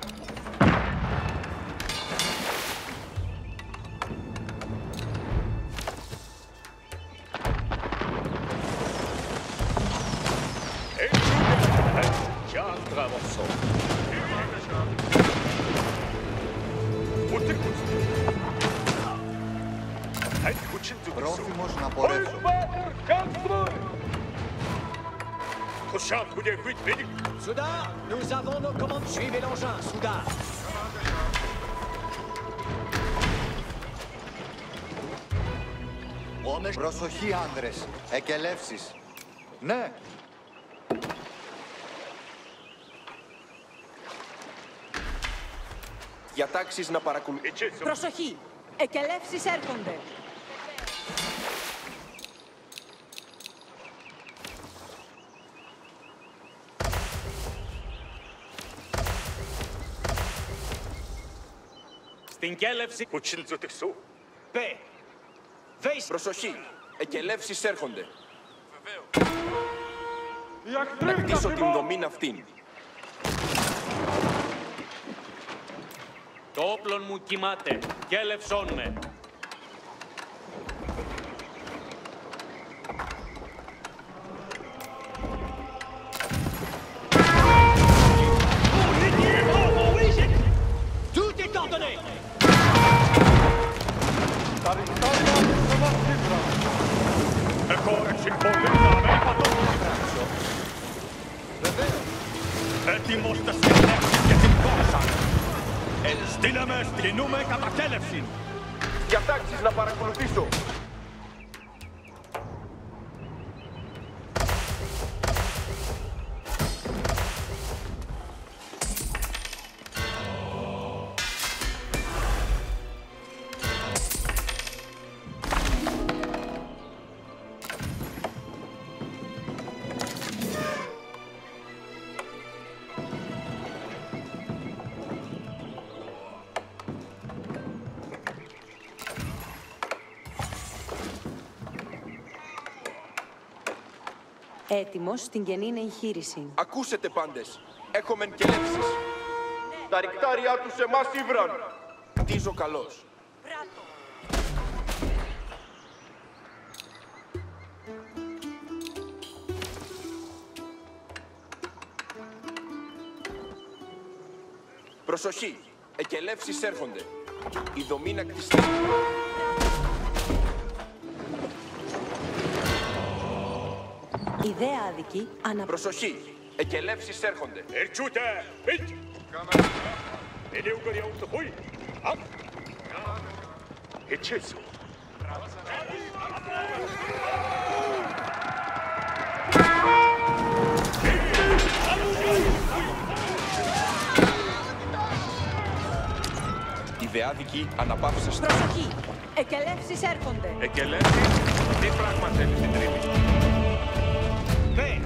Κι άντρα μοσό. Ούτε κουτσί. Αι κουτσί του Πρόθυμος να πορεύσω. Το Σάμπλε Βίκνε. Soudain, nous avons nos commandes. Suivez l'engin, Soudain. Προσοχή, άντρες. Εκελεύσεις. Ναι. Διατάξεις να παρακολουθήσουν. Προσοχή! Εκελεύσεις έρχονται. Στην κέλευση. Πε. Βέις. Προσοχή! Εκελεύσεις έρχονται. Οι Να εχθροί χτίσω την καθημών. δομή αυτήν. Το όπλον μου κοιμάται. Κέλευσόν με. Tout est ordonné. Τα ρικτάρια τους εμάς Εγώ εξυπολύναμε από το πράξο. Βεβαίως. Έτοιμος να συνεχίσει και την κόψα. Ενστείναμε, στείλουμε κατακέλευση. Διατάξεις να παρακολουθήσω. Έτοιμος στην γεννήνη εγχείρηση. Ακούσετε πάντες. Έχομεν κελεύσεις. Τα ρικτάρια τους εμάς ήβραν. Χτίζω καλώς. Προσοχή! Εκελεύσεις έρχονται. Η δομή να κτιστεί. Ιδέα άδικη ανα... Προσοχή! Εκελεύσεις έρχονται. Ερτσούτε. Ιτ. Ελίουγκαρια ούτε χούι. Απ. Ετσέσου. Ιδεάδικοι αναπαύσεστε. Προσοχή! Εκελεύσεις έρχονται. Εκελέσεις. Τι πράγμα θέλει στην τρίτη. Πε.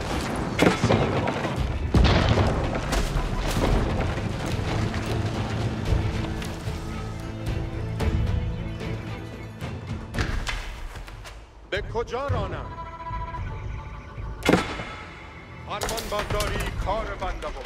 به کجا رانم؟ فرمان برداری کار بنده بود.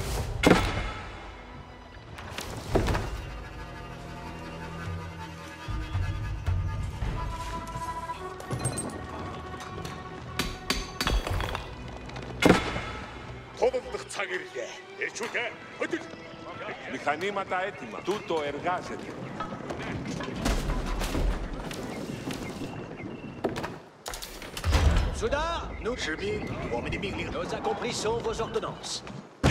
Τόδοντых цаг ирлээ. Эрчүүтэй. Хөдөл. Μηχανήματα έτοιμα. Τούτο εργάζεται. Soudain, nous, chemin,我们的命令, nous accomplissons vos ordonnances.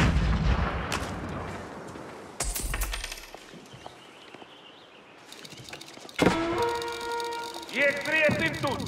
Οι εχθροί επίπτουν.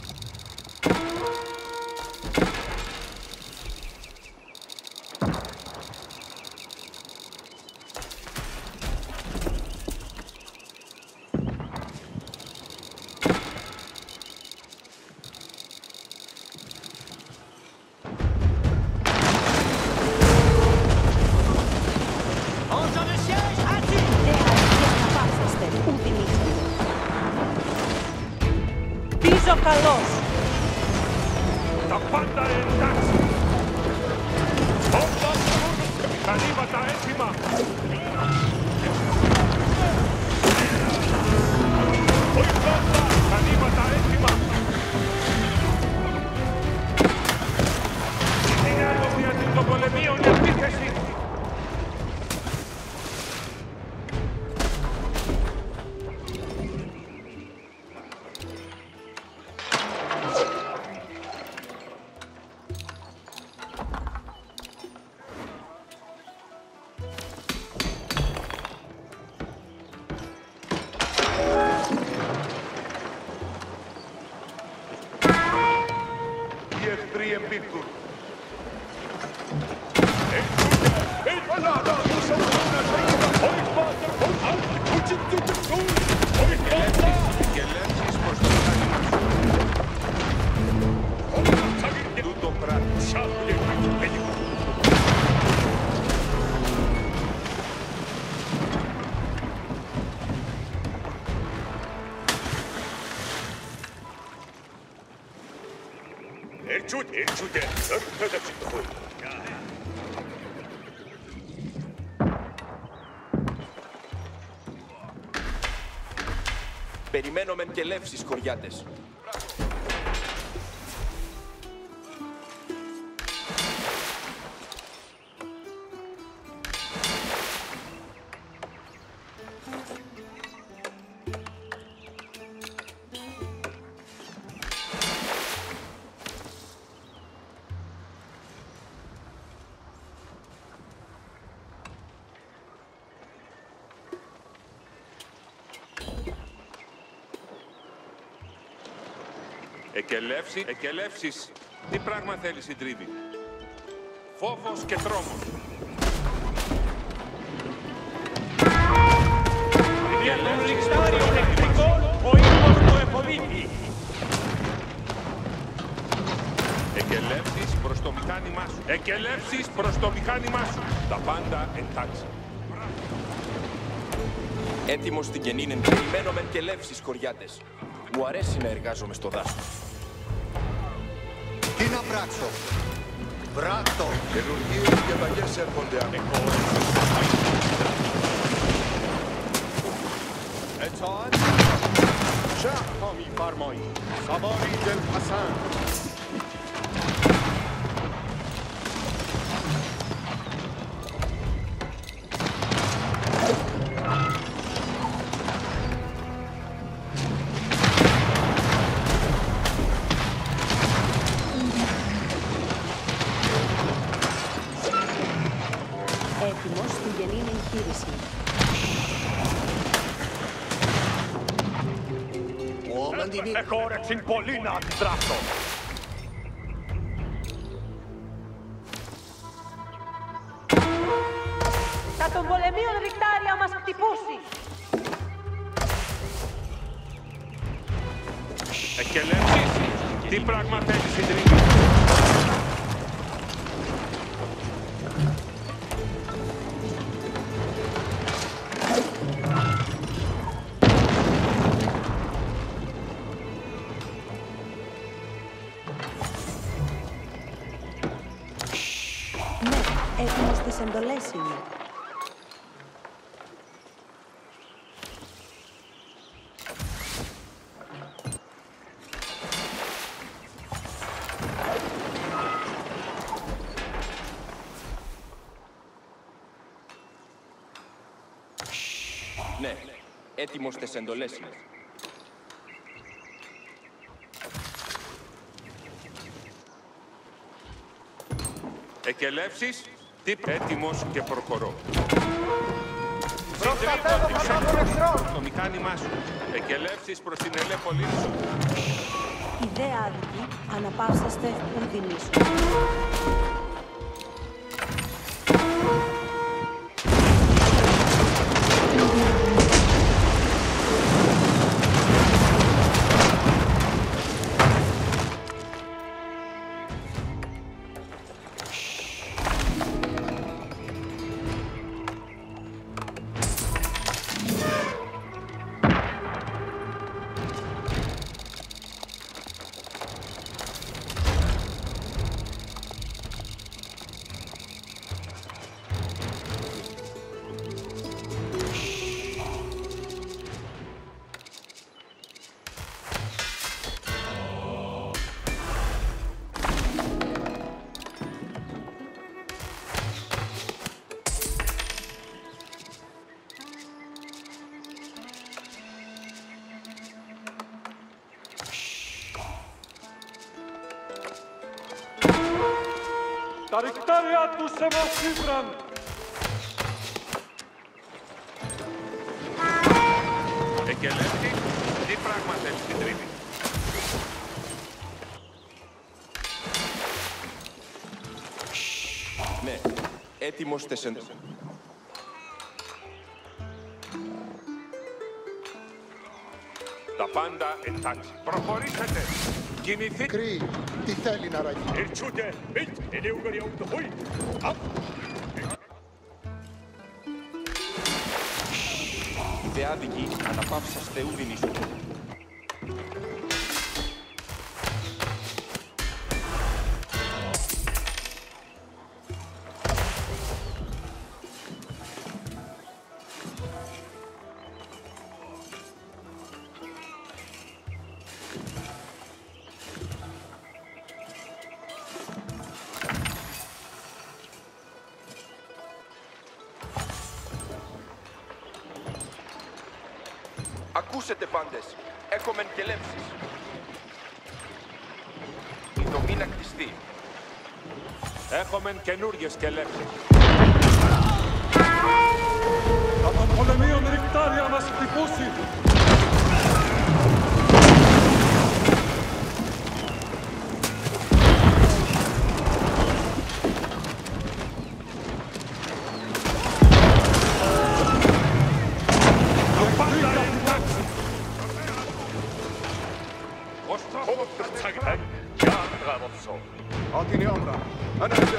Χτίζω καλώς. Τα πάντα εντάξει. Όπλα. Μηχανήματα έτοιμα. Όχι όπλα. Μηχανήματα έτοιμα. Είναι άτομοι αντιτοπολεμίων η επίθεση. Οι εχθροί εμπίπτουν. 일주대 örtföderci hui. Περιμένω μεν και λεύσεις, κοριάτες. Εκελεύσει, εκελεύσεις. Τι πράγμα θέλει συντρίβη. Φόβος και τρόμος. Για τον ληξτάριο νεκρικών, ο ύπος του εφοδίτη. Εκελεύσεις προς το μηχάνημά σου. Εκελεύσεις προς το μηχάνημά σου. Τα πάντα εντάξει. Έτοιμος στην Κενήνεν, περιμένω μεν και λεύσεις, κοριάτες. Μου αρέσει να εργάζομαι στο δάσος. Τι να πράξω. Πράττω. Καινουργίες διαταγές έρχονται άμεσα. اطاعت شهر را می‌فرمایید. سواری دلپسند. Έτοιμος στην γεννή εγχείρηση. Έχω όρεξη πολύ να αντιδράσω. Θα των πολεμίων ρηκτάρια μας χτυπούσει. Εκελεύσεις. Τι πράγμα θέλει συντρίβη. Ναι, έτοιμος στις εντολές είναι. Ναι, έτοιμος στις εντολές είναι. Εκελεύσεις. Τι έτοιμος και προχωρώ. Προστατεύω κατά των εχθρών. Το μηχάνημά σου. Εκελεύσεις προς την ελέπολή σου. Ιδέα άδικη, αναπαύσαστε ουδινή σου. Τα ρηκτάρια τους σε μας ήβραν. Εκελεύσεις. Τι πράγμα θέλει συντρίβη. Ναι, έτοιμος στις εντολές. Τα πάντα εντάξει. Προχωρήσετε. Κινηθείτε. Κρύη, τι θέλει να ραγεί. Ερτσούτε. Ιτ. Ελεούγαρια ούτε χούι. Απ. Ιδεάδικοι, αναπαύσαστε ουδινή σου. ακούσετε πάντες. Έχομεν και λέψεις. Η δομή να κτιστεί. Έχομεν καινούργιες σκελέψεις. Θα των πολεμίων ρηκτάρια μας χτυπούσει. Ό,τι είναι όμρα. Ανέβησε.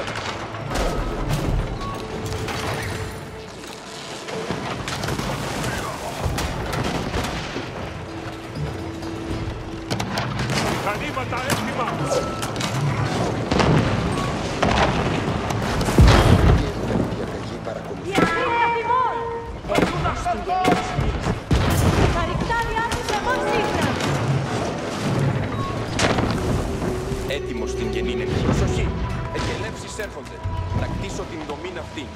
Μηχανήματα έτοιμα. Η ευθύνια θυμών! Έχουμε στην γεννήση. Τα ρηκτάρια τους εμάς ήρθαν. Έτοιμος στην γεννήνη. Προσοχή! Εκελεύσεις έρχονται. Να κτίσω την δομήν αυτή.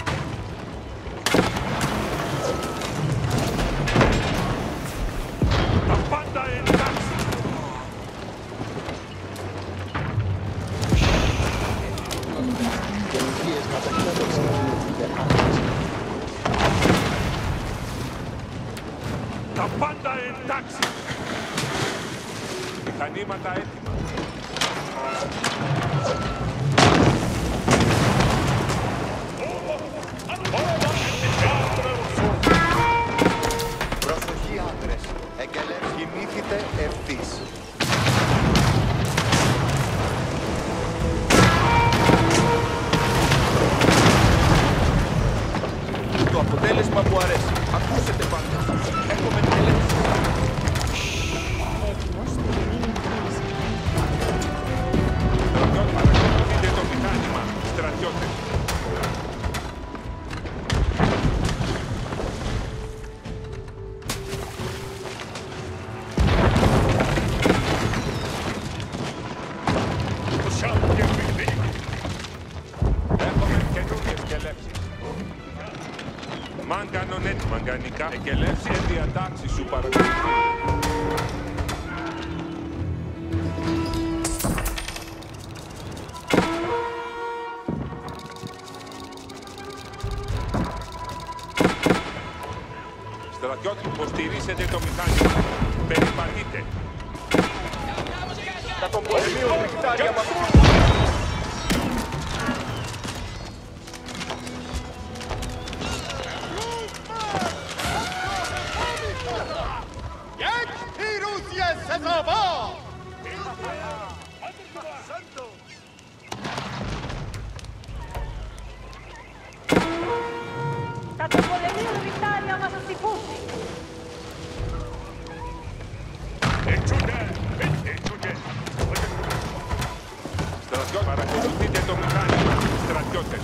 Τα πάντα εντάξει. Τα πάντα εντάξει. Μηχανήματα έτοιμα. Προσοχή άντρες. Εκελεύς κινήθητε ευθύς. Το αποτέλεσμα μου αρέσει. Ακούσετε πάντες. Έχομεν και λέψεις. Έτοιμος στην γεννήνη κρίση. Στρατιώτε, παρακολουθείτε το μηχάνημα. Στρατιώτες. Έχουμε καινούργιες σκελέψεις. Μάγκανον έτοιμα μαγκανικά. Εκελεύσει εν διατάξει σου παρακολουθεί. Στρατιώτη, υποστηρίσετε το μηχάνημα. Περιπατείτε. Τα των πολεμίων ρηκτάρια μας. Τα των πολεμίων ρηκτάρια μας χτυπούσει. Στρατιώτη, παρακολουθείτε το μηχάνημα. Στρατιώτες.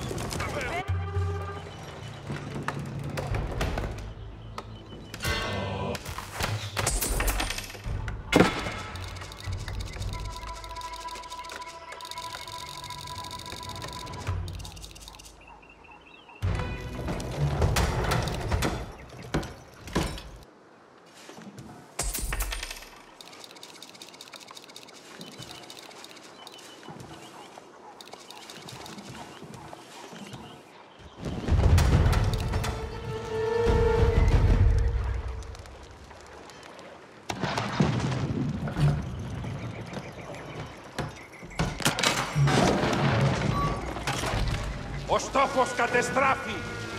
Ο στόχος κατεστράφει.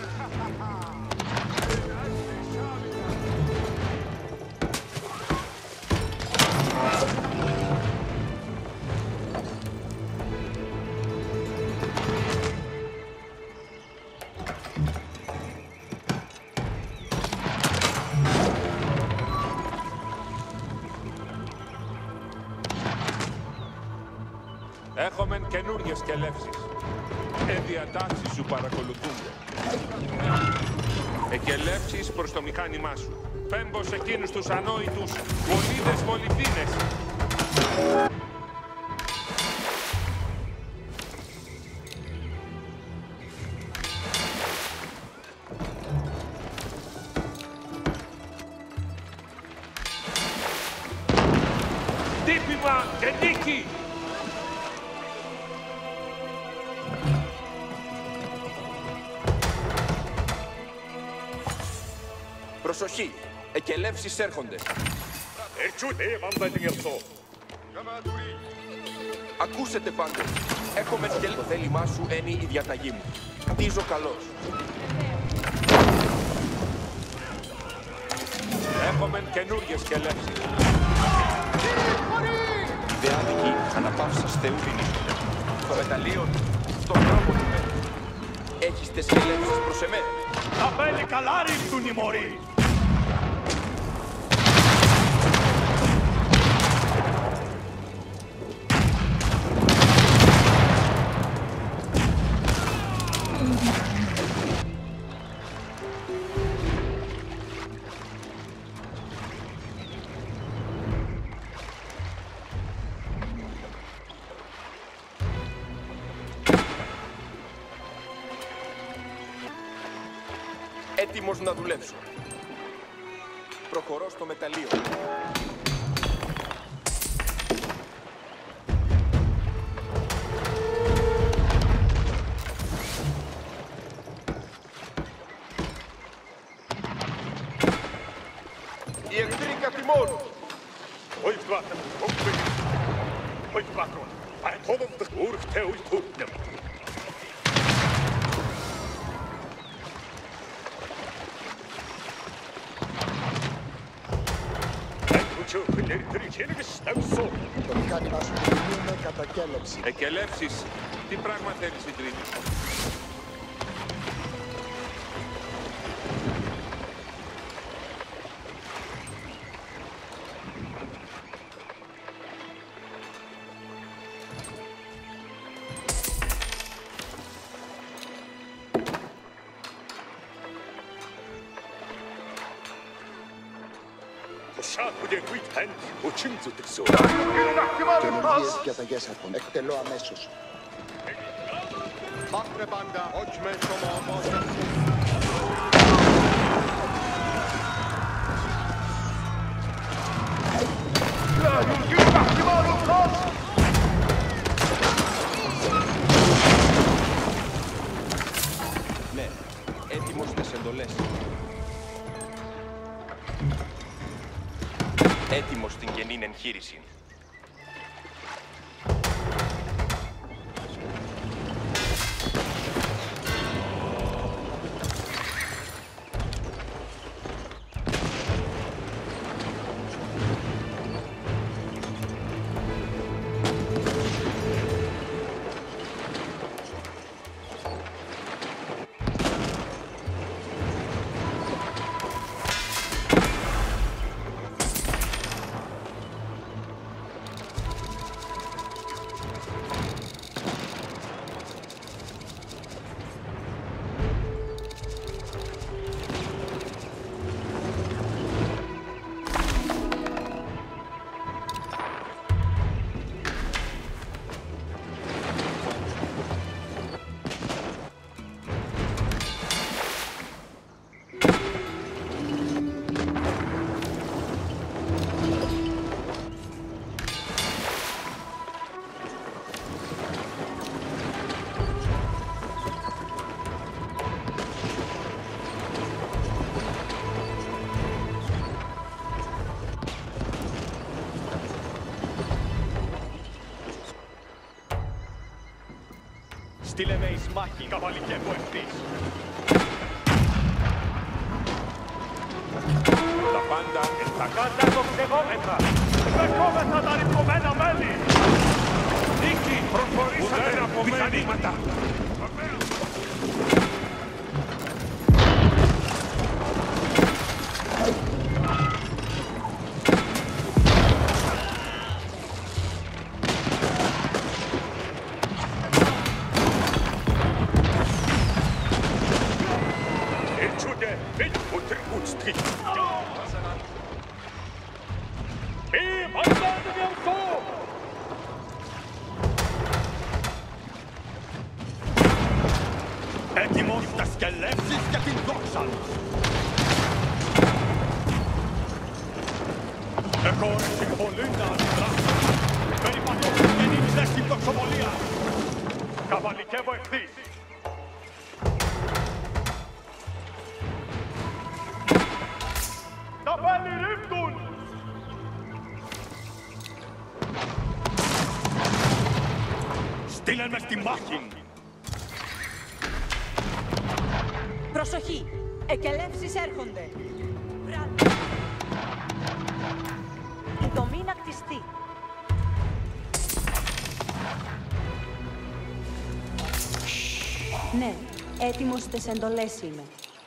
Έχομεν καινούργιες σκελεύσεις. Ενδιατάξεις σου παρακολουθούνται. Εκελεύσεις προς το μηχάνημά σου. Πέμπω σε εκείνους τους ανόητους βολίδες βολιδίνες. και νίκη. Προσοχή! Εκελεύσεις έρχονται. Ακούσετε πάντες. Έχουμε και το θέλημά σου είναι η διαταγή μου. Κτίζω καλώς. Έχουμε καινούργιες κελεύσεις. Ιδεάδικοι αναπαύσας Θεού δινήσονται. Το μεταλλείο, στον δρόμο του με. Έχεις τις κελεύσεις προς εμένα. Τα βέλη καλά ρίχνουν οι μωροί. Έτοιμος να δουλέψω. Προχωρώ στο μεταλλείο. Οι εχθροί κατημώνουν. Όχι βάθρο, όχι όχι βάθρο. Παρακόμονται ούρχτε όχι κούρνε. Το μηχάνημά σου κινούμε κατά κέλευση. Εκελεύσεις. Τι πράγμα θέλεις η τρίτη? Καινούργιες διαταγές έρχονται. Εκτελώ αμέσως. Μάθρε πάντα, όχι με σώμα όμως. Ναι, έτοιμος στις εντολές. Έτοιμος στην καινήν εγχείρηση. Στείλε με εις μάχη, καβαλικέ μου ευθύς. Τα πάντα εντακάτα. Κατά το ξεγόμεθα. Δεχόμεθα τα ρηπωμένα μέλη. Νίκη, προχωρήσατε από μηχανήματα. Έτοιμος να σκελεύσεις για την δόξα. Έχω όρεξη πολύ να αντιδράσω. Περιπατώ και νύχτες στην τοξοβολία. Καβαλικεύω ευθύς. Τα βέλη ρίπτουν. Στείλεν με στη μάχη. Προσοχή! Εκελεύσεις έρχονται. Βράδυ. Η δομή να κτιστεί. Ναι, έτοιμος στις εντολές είμαι.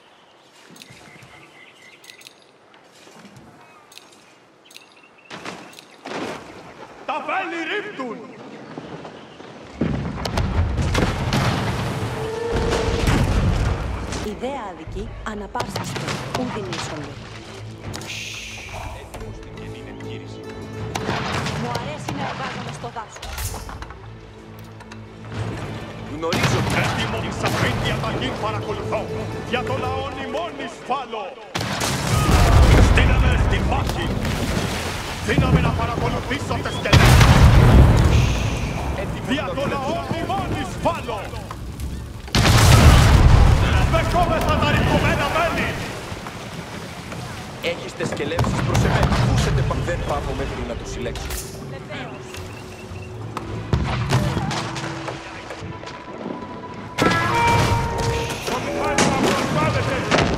Τα βέλη ρίπτουν. Ιδέα άδικη, αναπαύσαστε, ουδινήσονται. Έτοιμος στην καινή εγχείρηση. Μου αρέσει να εργάζομαι στο δάσος. Γνωρίζω την Έτοιμο την σαφήν διαταγή παρακολουθώ. Για το λαό νημόνι σφάλω. Στείλαμε στη μάχη. Δύναμε να παρακολουθήσω τις τελές. Για το λαό νημόνι σφάλω. Δεχόμεθα τα ρηχωμένα μέλη. Έχεις τις σκελεύσεις προς εμένα. Ακούσετε πα... Δεν πάω μέχρι να τους συλλέξω. Βεβαίως. Το μηχάνημα προσβάλλεται.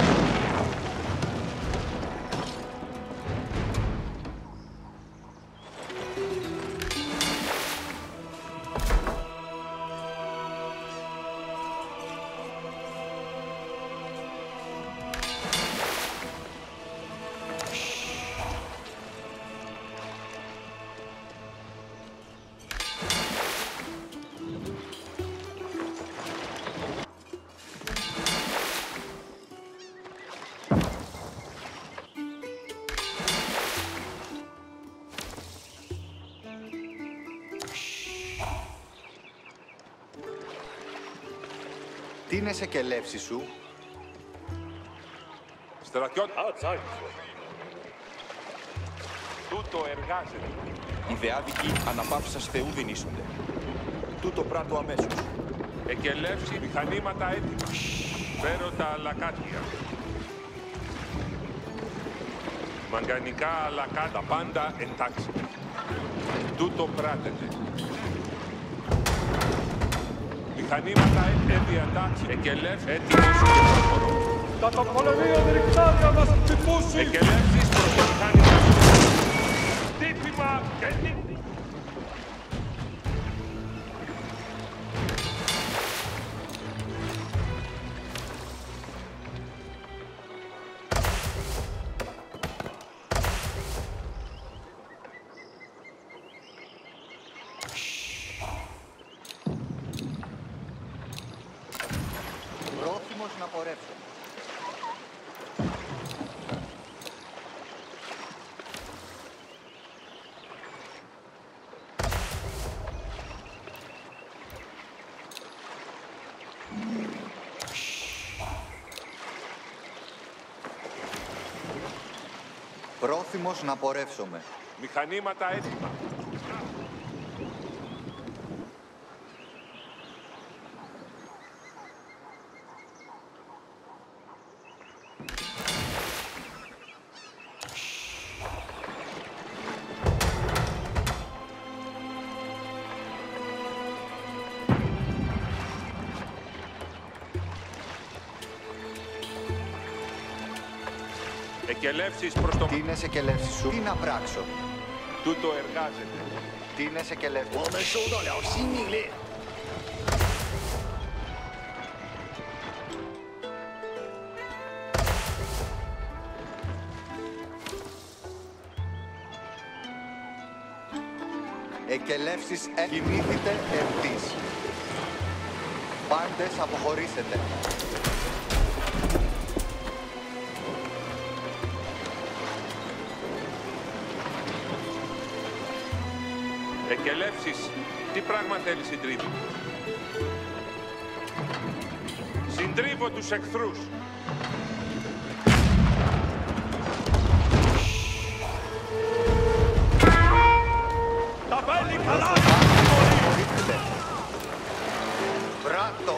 Τι είναι σε κελεύση σου? Στρατιώτη. Τούτο εργάζεται. Οι δεάδικοι αναπαύσας Θεού δινήσονται. Τούτο πράττω αμέσως. Εκελεύσει μηχανήματα έτοιμα. Φέρω τα αλακάτια. Μαγκανικά αλακάτα. Πάντα εντάξει. Τούτο πράττεται. Μηχανήματα διατάξει. Εκελεύσεις έτοιμος και προχωρώ. Τα των πολεμίων νυχτάρια μας χτυπούσουν. Εκελεύσεις προς το μηχάνημα. Τύπημα και νύχτη. Πρόθυμος να πορεύσω. Πρόθυμος να πορεύσομαι. Μηχανήματα έτοιμα. Εκελεύσεις προς το... Τι είναι σε κελεύση σου? Τι να πράξω? Τούτο εργάζεται. Τι είναι σε κελεύση? 我们收到了新命令。 Εκελεύσεις κινήθητε ευθύς. Πάντες αποχωρήσετε. Εκελεύσεις. Τι πράγμα θέλει συντρίβει. Συντρίβω τους εχθρούς. Τα βέλη Βράτο.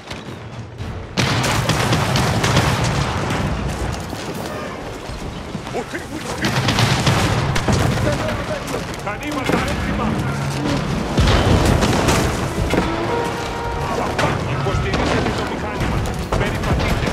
Μηχανήματα έτοιμα. Υποστηρίζετε το μηχάνημα. Περιπατείτε.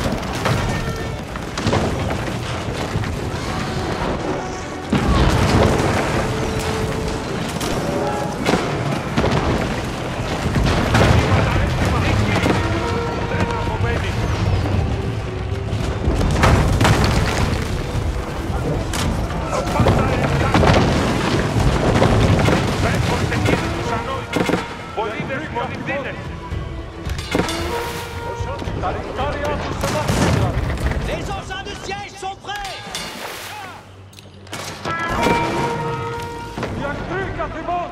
Les engins de siège sont prêts! Ηλεκτρικά τιμών!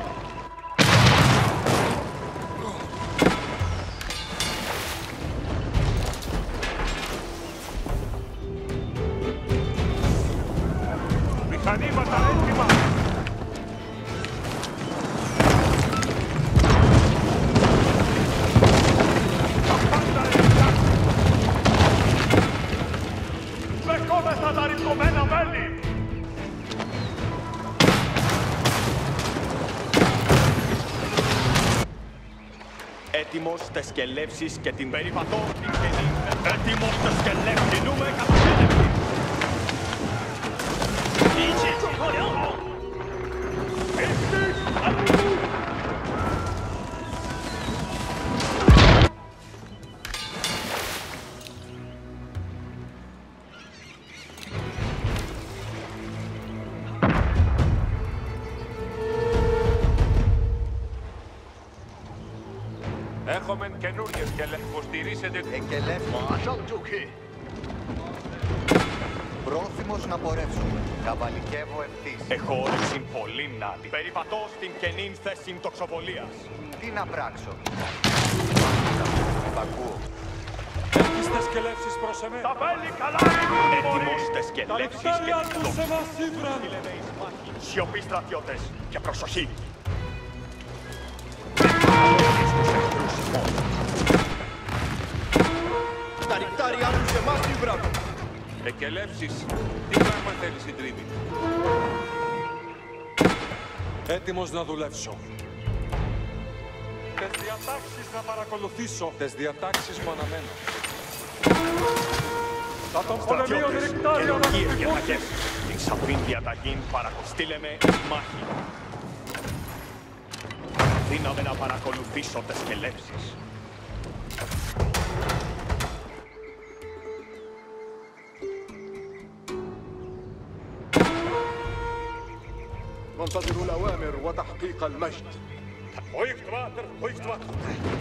Μηχανήματα έτοιμα. Δεχόμεθα τα ρηπτωμένα μέλη! Έτοιμος τες σκελεύσεις και την περιπατώ την καινή. Έτοιμος τες σκελεύσεις. Κινούμε κατασκέλευση. Έχουμε καινούργιες και υποστηρίζετε. Εκελεύσουμε. Πρόθυμος να πορεύσουμε. Καβαλικεύω ευθύς. Έχω όρεξη πολύ να την περιπατώ στην καινή θέση τοξοβολίας. Τι να πράξω. Ακούω. Έχεις τες σκελεύσεις προς εμένα. Τα βέλη καλά! Έτοιμος τες Τα σκελεύσεις και λικτάρια την τους σε μας ήβραν. Σιωπή στρατιώτες και προσοχή. Τα ρηκτάρια τους σε μας ήβραν. Εκελεύσεις. Τι πράγμα θέλει συντρίβη. Έτοιμος να δουλεύσω. Τες διατάξεις να παρακολουθήσω. Τες διατάξεις που αναμένω. Θα τον πολεμίων ρηκτάρια να Καινούργιες χτυπούσει. διαταγές. Την σαφήν διαταγή παρακοστήλεμε μάχη. Δύναμαι να παρακολουθήσω τις σκελεύσεις. ننتظر الأوامر وتحقيق المجد. Hoikt water, hoikt water.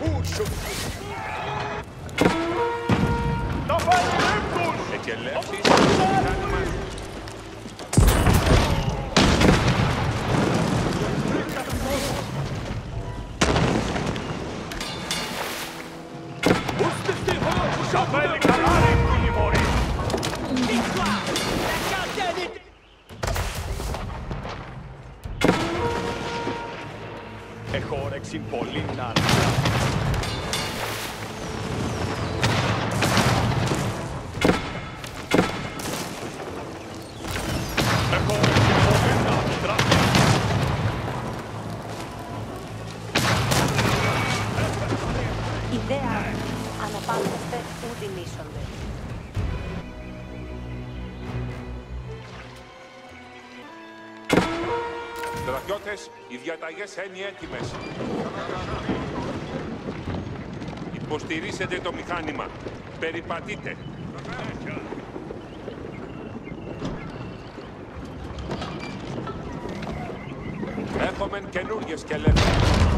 Τα βέλη εκελεύσεις το μηχάνημα. Τα βέλη καλά ρίχνουν οι μωροί. Victoire! La quinzaine est... Έχω όρεξη πολύ να Έχω όρεξη πολύ να αντιδράσω. Ιδέα αναπαύεστε ούτε μίσονται. Στρατιώτες, οι διαταγές είναι έτοιμες. Υποστηρίζετε το μηχάνημα. Περιπατείτε. Έχουμε καινούργιες σκελεύσεις.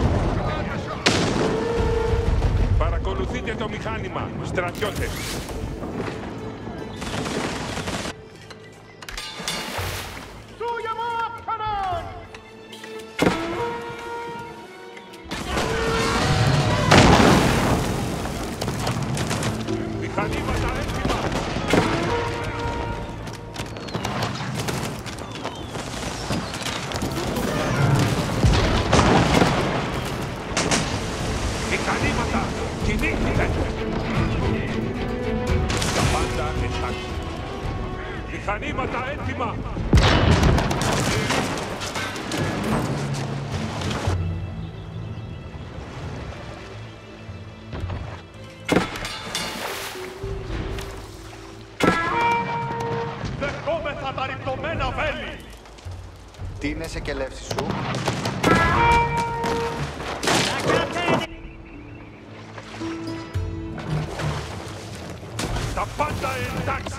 Παρακολουθείτε το μηχάνημα, στρατιώτες. Μηχανήματα έτοιμα. Μηχανήματα έτοιμα. Δεχόμεθα τα ρηπτωμένα βέλη. Τίνεσαι και λεύση σου. Τα πάντα εντάξει.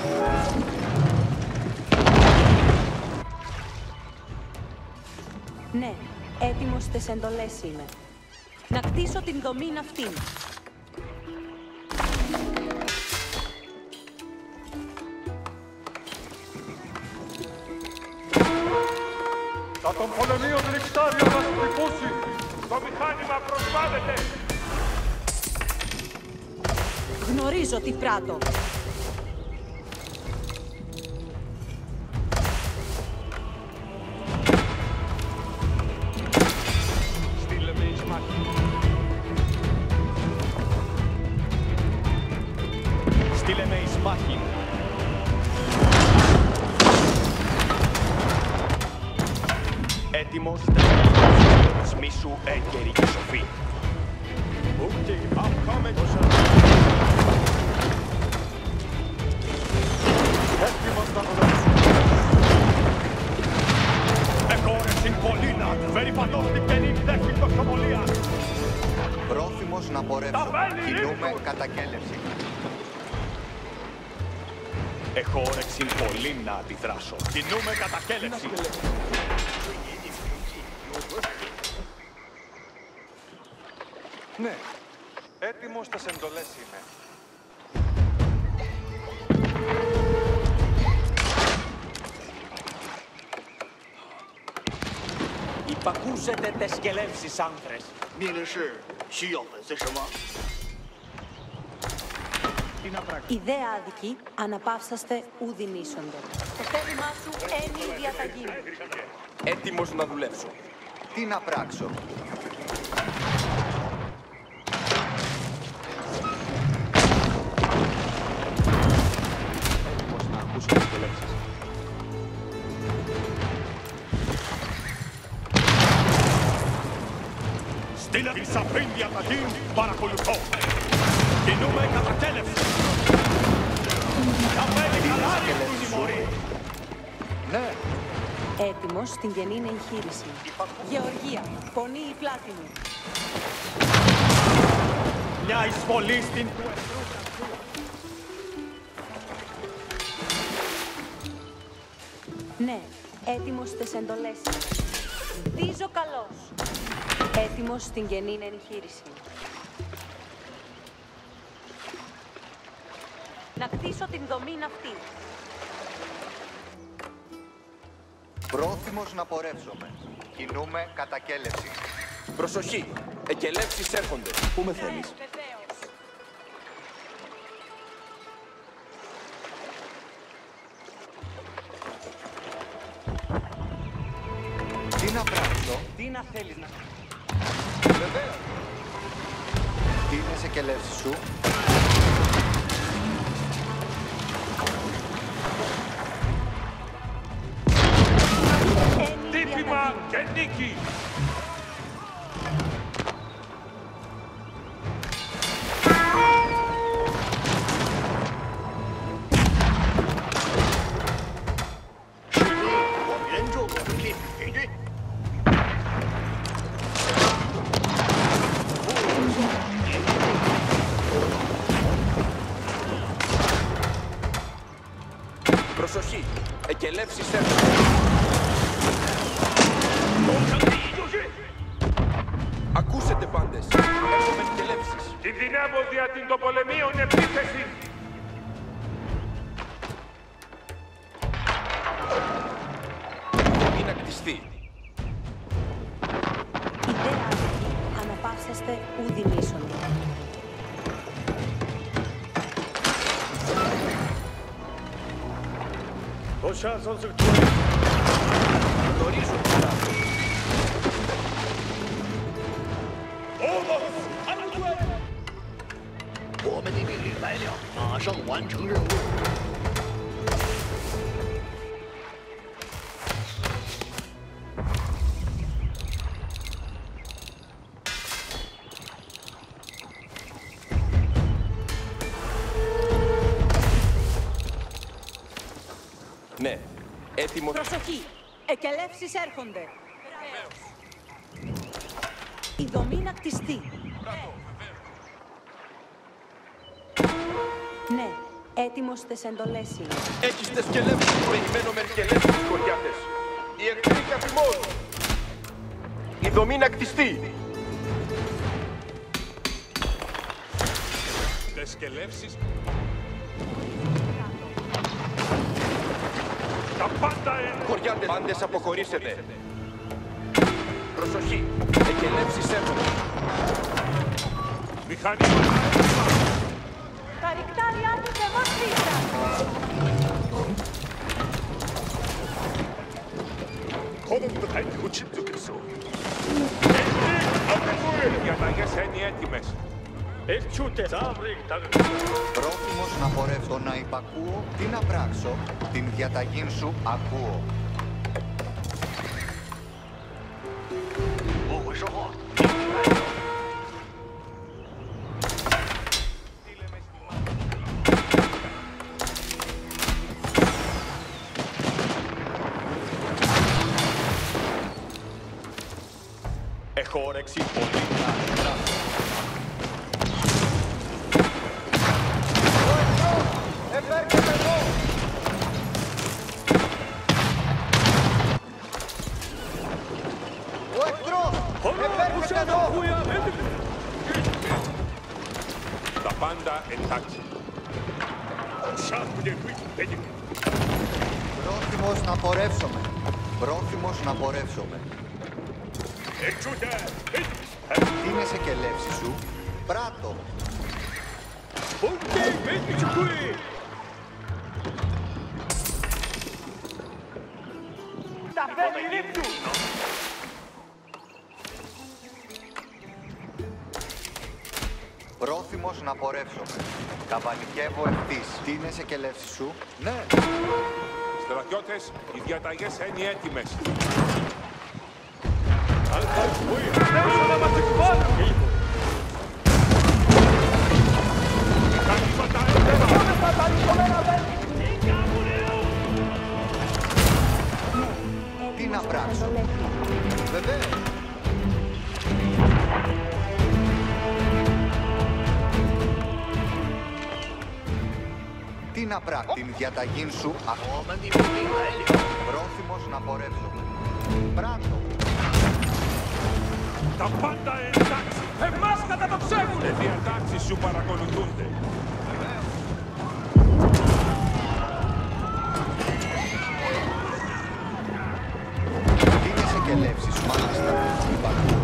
Ναι, έτοιμος στις εντολές είμαι. Να κτίσω την δομή αυτήν. Θα των πολεμίων νυχτάρια μας χτυπώσει. Το μηχάνημα προσβάλλεται. Γνωρίζω τι πράττω. Στείλε με εις μάχη. Στείλε με εις μάχη. Έτοιμος τεσσάρας μίσου έγκαιρη και σοφή. Okay, I'm coming. Έτοιμος να δουλέψουμε. Εγώ στην κολλήνα, περιπατώ στην καινή δέχη τοξοβολία. Πρόθυμος να πορεύσω. Κινούμε κατά κέλευση. Έχω όρεξη πολύ να αντιδράσω. Κινούμε κατά κέλευση. Ναι, έτοιμος στα εντολές είμαι. Υπακούσετε τες σκελεύσεις, άνδρες. 命令是需要粉碎什么？ Ιδέα άδικη, αναπαύσαστε ουδιν ίσοντε. Το θέλημά σου ένι η διαταγή. Έτοιμος να δουλέψω. Τι να πράξω. Έτοιμος να ακούσω τις σκελεύσεις. Στείλε τη σαφήν διαταγή, παρακολουθώ. Κινούμε κατά κέλευση. Τα βέλη καλά ρίχνουν οι μωροί. Ναι. Έτοιμος στην γεννήνη εγχείρηση. Γεωργία, πονεί η πλάτη μου. Μια εισβολή στην του Ναι, έτοιμος στις εντολές. Δίζω καλός. Έτοιμος στην γεννήνη εγχείρηση. Να κτίσω την δομή αυτή. Πρόθυμος να πορεύσουμε. Κινούμε κατά κέλευση. Προσοχή! Εκελεύσεις έρχονται. Πού με θέλεις? Τι να πράξω. Τι να θέλεις να... Βεβαίως. Τίνεσαι και λεύση σου. Τύπημα και νίκη. Προσοχή! Εκελεύσεις έρχονται. Ακούσετε πάντες. Έχουμε εκελεύσεις. Κινδυνεύω δια την των πολεμίων επίθεση. Μην ακτιστεί. Ιδέα άδικη, αναπαύσαστε ουδιν ίσοντε. Γνωρίζω τι θα. 我们的命令来了，马上完成任务。 Ναι. Έτοιμο. Προσοχή! Εκελεύσεις έρχονται. Η δομή να κτιστεί. Ναι. Έτοιμος στις εντολές είναι. Έχεις τες σκελεύσεις. Περιμένουμε σκελεύσεις, κοριάτες. Οι εχθροί καθημών. Η δομή να κτιστεί. Τες σκελεύσεις. Τα πάντα είναι. Κοριάτες, πάντες αποχωρήσετε. Προσοχή. Εκελεύσεις έρχονται. Μηχανήματα έτοιμα. Τα ρικτάρια του σε μας πίσω. Κόμμα θα έχει κουτσίτζουκεσο. Οι διαταγές είναι έτοιμες. Πρόθυμος να πορεύσω να υπακούω, τι να πράξω, την διαταγή σου ακούω. Έχω όρεξη πολύ να δράσω. Επέρχεται εδώ! Ο εχθρός! Επέρχεται εδώ! Τα πάντα εντάξει. Πρόθυμος να πορεύσομαι. Πρόθυμος να πορεύσομαι. Τι είναι σε κελεύση σου? Πράτο. Τα φέρνει ρίπτου. Πρόθυμος να πορεύσομαι. Καβαλικεύω ευθύς. Τι είναι σε κελεύση σου? Ναι. Στρατιώτες, οι διαταγές είναι έτοιμες. Να μας εκβάλουν. Μηχανήματα έτοιμα. Τι να πράξω? Βεβαίως. Τι να πράξω? Την διαταγή σου ακόμα. Πρόθυμος να πορεύσομαι. Πράτο. Τα πάντα εντάξει. Εμάς κατατοξεύουνε. Οι διατάξεις σου παρακολουθούνται. Τι είναι σε κελεύση σου, μάλιστα. Υπακούω.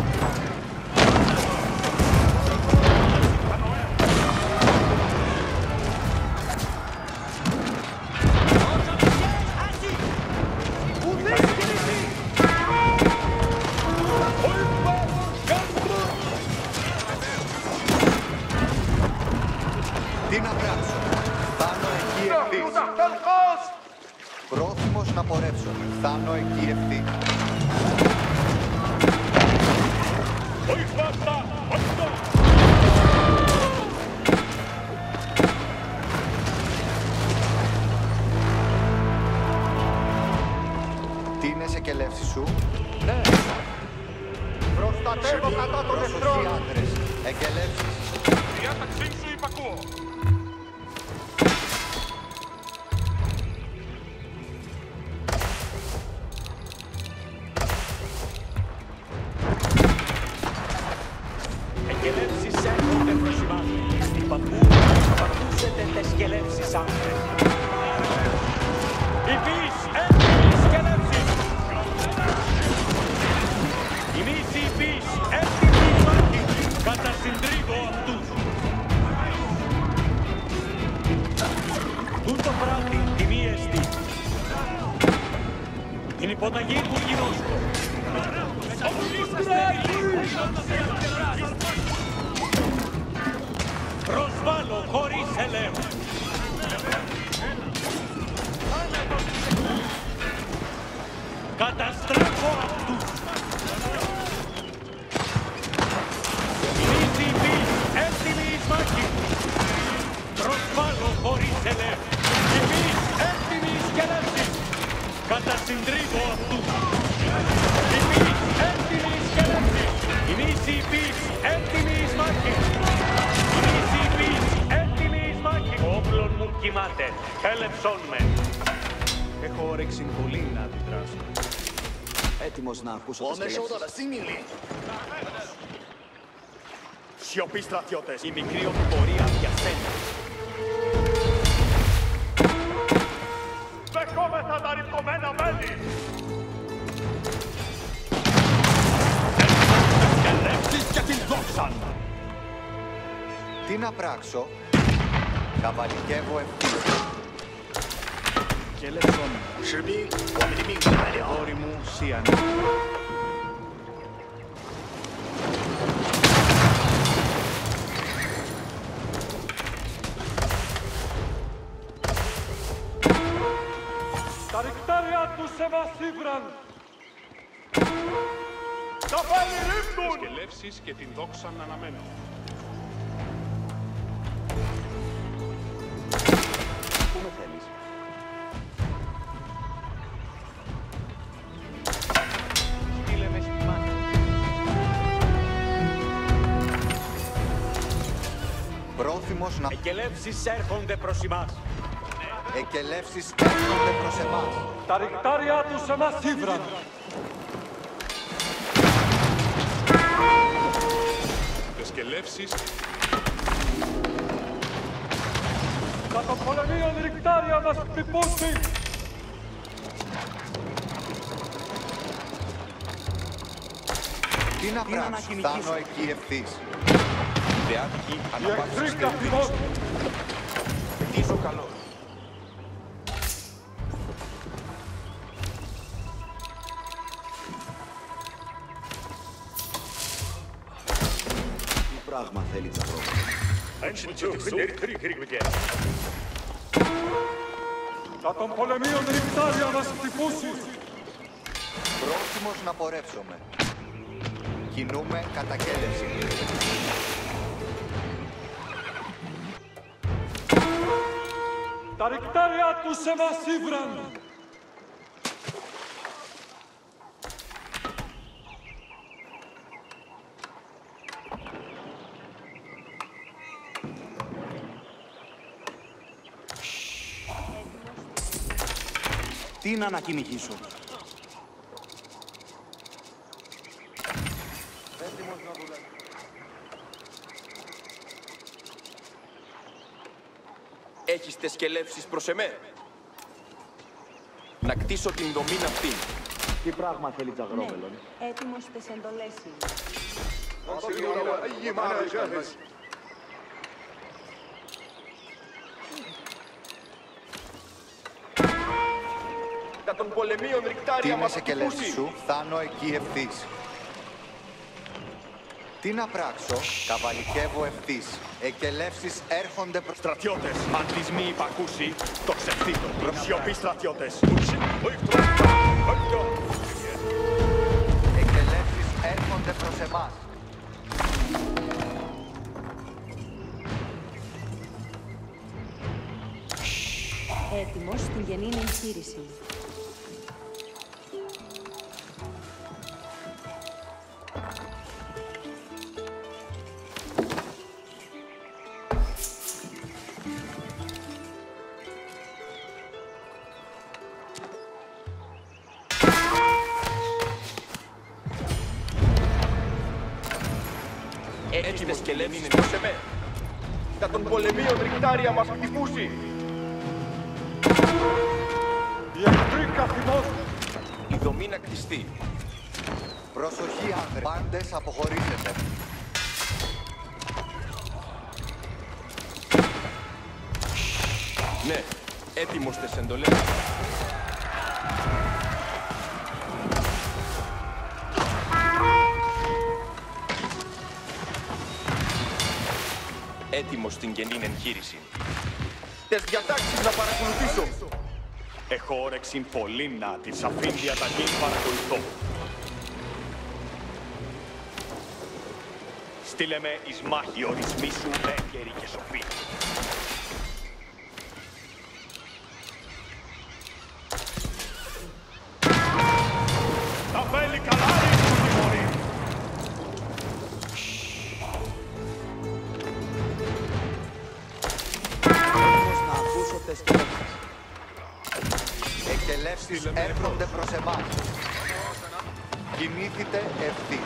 Τι να πράξω? Πάνω εκεί ευθύς. Πρόθυμος να πορεύσω. Θάνω εκεί ευθύς. Τι είναι σε κελεύση σου? Ναι. Προστατεύω κατά τον εχθρό. Προσοχή άντρες. Εκελεύσεις. Διάταξή σου υπακούω. Εκελεύσεις έρχονται προς εμάς. Υπακούω να παρακούσετε τες σκελεύσεις άντρες. Υπείς έτοιμοι σκελεύσεις. Εμείς υπείς έτοιμοι μάχη. Κατασυντρίβω αυτούς. Τούτο πράγμα τιμή εστί. Την υποταγή του γινώσκω. Προσβάλλω χωρίς ελέγχου. Καταστρέφω αυτούς. Εμείς υπείς έτοιμοι εις μάχη. Προσβάλλω χωρίς ελέγχου. Εμείς έτοιμοι εις σκελεύσεις. Κατασυντρίβω αυτούς. Υπείς έτοιμοι σκελεύσεις. Ημείς υπείς έτοιμοι εις μάχη. Ημείς υπείς έτοιμοι εις μάχη. Ο όπλων μου κοιμάται. Έλεψον με. Έχω όρεξη πολύ να αντιδράσω. Έτοιμος να ακούσω τις σκελεύσεις. Σιωπή, στρατιώτες. Η μικρή πορεία διασένει. Δεχόμεθα τα ρηπτωμένα μέλη! Σκελεύσεις και την δόξαν! Τι να πράξω? Καβαλικεύω ευθύς. Σκελεύσον. Γόρι μου, σιαν. Τα ρικτάρια τους σε μας ήβραν. Τα πέλη ρίπτουν! Σκελεύσεις και την δόξαν αναμένω. Πού με θέλεις? Στείλε με στη μάχη. Πρόθυμος να... Εκελεύσεις έρχονται προς εμάς. Εκελεύσεις έρχονται προς εμάς. Τα ρικτάρια τους σε μας ήβραν. Σκελεύσεις. Τα των πολεμίων ρικτάρια μας χτυπούσι. Τι να πράξω? Φτάνω εκεί ευθύς. Ιδεάτικοι Οι αναπαύσεστε εχθροί καθημών. Πετίζω καλό. Τι πράγμα θέλει Τσαγρό? Τα των πολεμίων ρικτάρια μας χτυπούσι. Πρόθυμος να πορεύσομαι. Κινούμε κατά κέλευση. Τα ρικτάρια τους σε μας ήβραν. Τι να ανακοινήσω? Έχεις τε σκελεύσεις προς εμέ. Να κτίσω την δομή αυτήν. Τι πράγμα θέλει Τσαγρόβελον? Ναι, έτοιμος τες εντολές είναι. Τα των πολεμίων ρικτάρια μας Τίμησε κελεύση χτυπούσι. σου, φτάνω εκεί ευθύς. Τι να πράξω? Καβαλικεύω ευθύς. Εκελεύσεις έρχονται προς... Στρατιώτες, αντλισμοί υπακούσι, το ξεφθήτω. Σιωπή, στρατιώτες. Εκελεύσεις έρχονται προς εμάς. Έτοιμος στην γεννήν εγχείρηση. Έχεις τε σκελεύσεις προς εμέ. Τα των πολεμίων ρικτάρια μας χτυπούσι. Οι εχθροί καθημών. Η δομή να κτιστεί. Προσοχή άνδρες, πάντες αποχωρήσετε. Ναι, έτοιμος τες εντολές. Έτοιμος στην γεννήν εγχείρηση. Τες διατάξεις να παρακολουθήσω. Έχω όρεξη πολύ να τη σαφήν διαταγή παρακολουθώ. Στείλε με εις μάχη ορισμοί σου έγκαιροι και σοφοί. έτοιμες σκελεύσεις. Εκελεύσεις έρχονται προς εμάς. Κινήθητε ευθύς.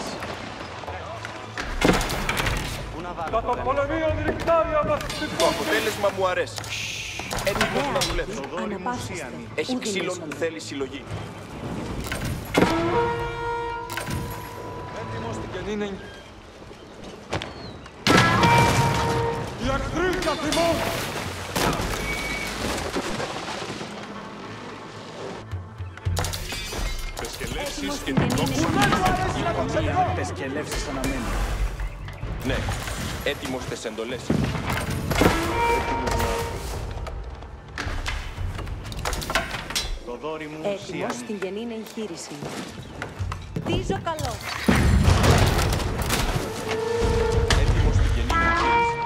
Κατά πολεμίων ρηκτάρια μας Το αποτέλεσμα μου αρέσει. Έτοιμος να δουλέψω. Αναπαύσαστε. Έχει ξύλο που θέλει συλλογή. έτοιμος στην κενήνη. Οι εχθροί καθημών! Τες σκελεύσεις και την τόξα. Τες σκελεύσεις αναμένουν. Ναι, έτοιμος τες εντολές. Το δόρι μου Έτοιμος ουσίαν. στην γεννήνη εγχείρηση. Χτίζω καλώς. Έτοιμος στην γεννή εγχείρηση.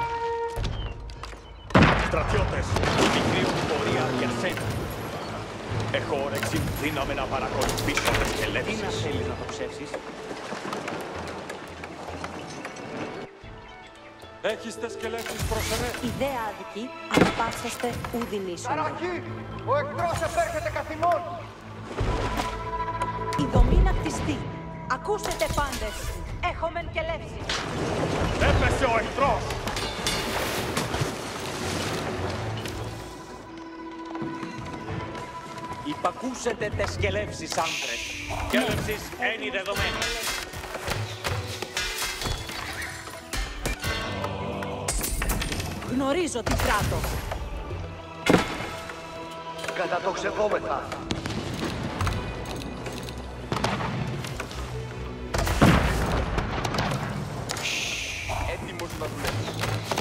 Στρατιώτες, η μικρή μου πορεία για σένα. Έχω όρεξη δύναμη να παρακολουθήσω τις Τι σκελεύσεις. να θέλεις να το ψεύσεις. Έχεις τες σκελεύσεις προς εμέ. Ιδέα άδικη, αναπαύσαστε ουδινήσονται. Ταραχή! Ο εχθρός επέρχεται καθημών! Η δομή να χτιστεί. Ακούσετε πάντες. Έχομεν και λεύση. Έπεσε ο εχθρός! Υπακούσετε τες σκελεύσεις, άντρες. Σκέλευσης ένι δεδομένη. Γνωρίζω τι πράττω. Κατατοξευόμεθα. Έτοιμος να δουλέψω.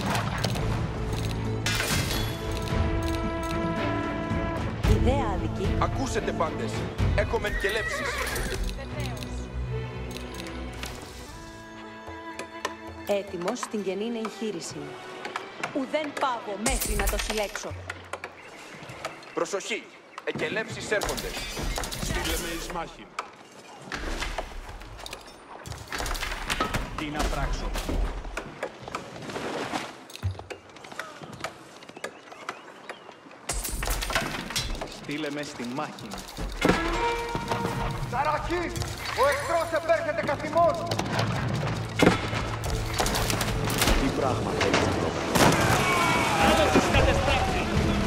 Ιδέα άδικη. Ακούσετε πάντες. Έχομεν και λέψεις. Έτοιμος στην γεννήνη εγχείρηση. Ουδέν πάβω μέχρι να το συλλέξω. Προσοχή. Εκελεύσεις έρχονται. Στείλε με εις μάχη. Τι να πράξω. Στείλε με στη μάχη. Ταραχή! Ο εχθρός επέρχεται καθημών! Τι πράγμα θέλεις να το. Άλλος κατεστράφει.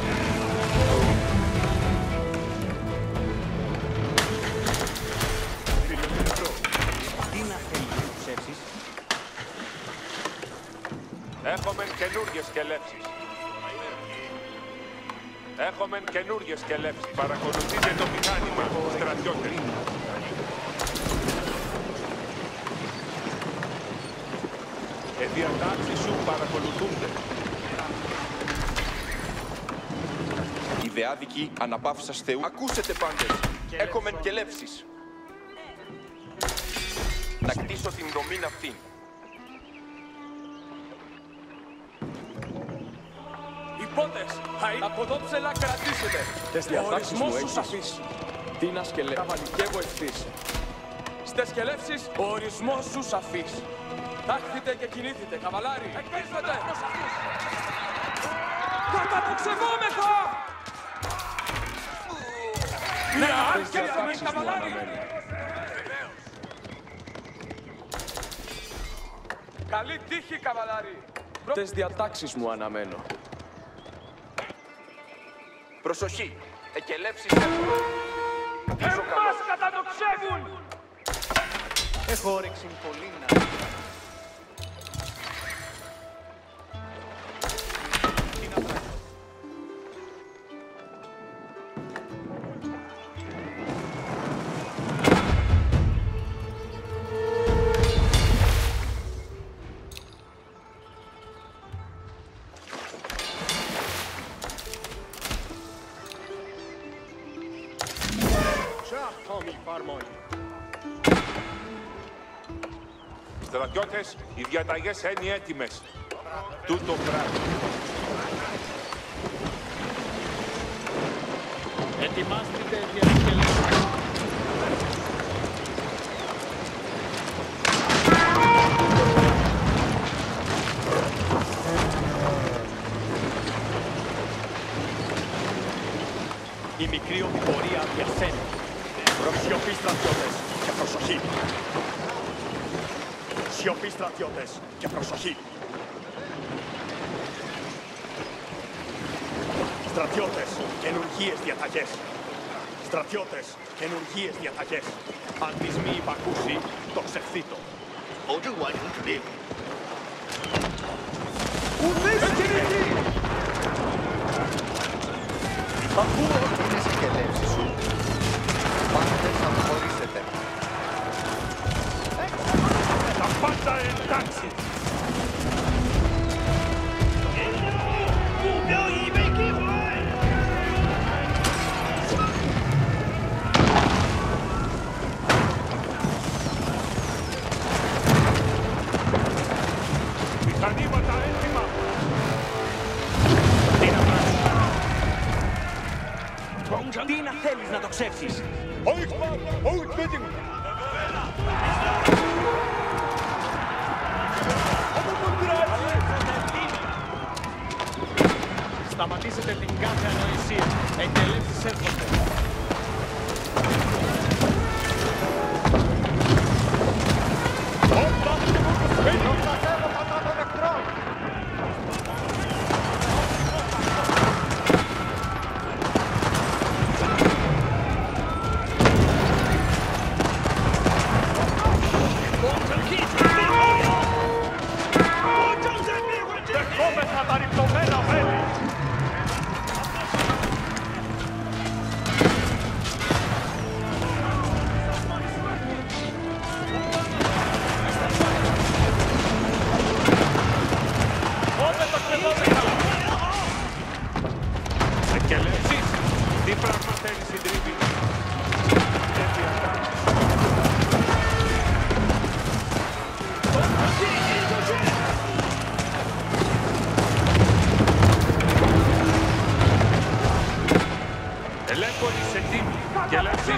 Τι να θέλεις να το ψεύσεις. Έχομεν καινούργιες σκελεύσεις. Έχομεν καινούργιες σκελεύσεις. Παρακολουθείτε το μηχάνημα, στρατιώτες. Οι διατάξεις σου παρακολουθούνται. Οι δεάδικοι αναπαύσας Θεού. Ακούσετε πάντες. Έχομεν και λεύσεις. Να κτίσω την δομή αυτήν. Υπότες, από εδώ ψελά κρατήσετε. Τες διατάξεις μου έχεις. σαφής. Τι να σκελέ. Καβαλικεύω ευθύς. Στες σκελεύσεις, ο ορισμός σου σαφής. Τάχθητε και κινήθητε, καβαλάρι. Εκπίσετε. Κατατοξευόμεθα! Ναι, άρκεψαμε, καβαλάρι. Καλή τύχη, καβαλάρι. Τες διατάξεις μου αναμένω. Προσοχή. Εκελεύσεις έρχονται. Κτίζω καλώς. Εμάς κατατοξεύουν! Έχω όρεξη πολύ να... Τι να πράξω. Στρατιώτες, οι διαταγές είναι έτοιμες. Τούτο πράγμα. Ετοιμάστηκε για τις σκελεύσεις. Η μικρή οδηπορία διασένει. Σιωπή, στρατιώτες, και προσοχή. Σιωπή, στρατιώτες, και προσοχή. Στρατιώτες, καινουργίες διαταγές. Στρατιώτες, καινουργίες διαταγές. Αν της μη υπακούσει, το ξεφθήτω. Ακούω είναι σκελεύσεις σου. Πάντε θα αποχωρήσετε. Τα πάντα εντάξει. Μηχανήματα έτοιμα. Τι να πράξεις? Τι να θέλεις να το ξέψεις? Σταματήσετε την κάθε ανοησία. Εκτελέσεις έρχονται. Δεχόμεθα τα ρηπτωμένα μέλη. Εκκελεύσεις, τι πράγμα θέλει συντρίβη? Ελέγχολη σε τίμη, εκκελεύσεις.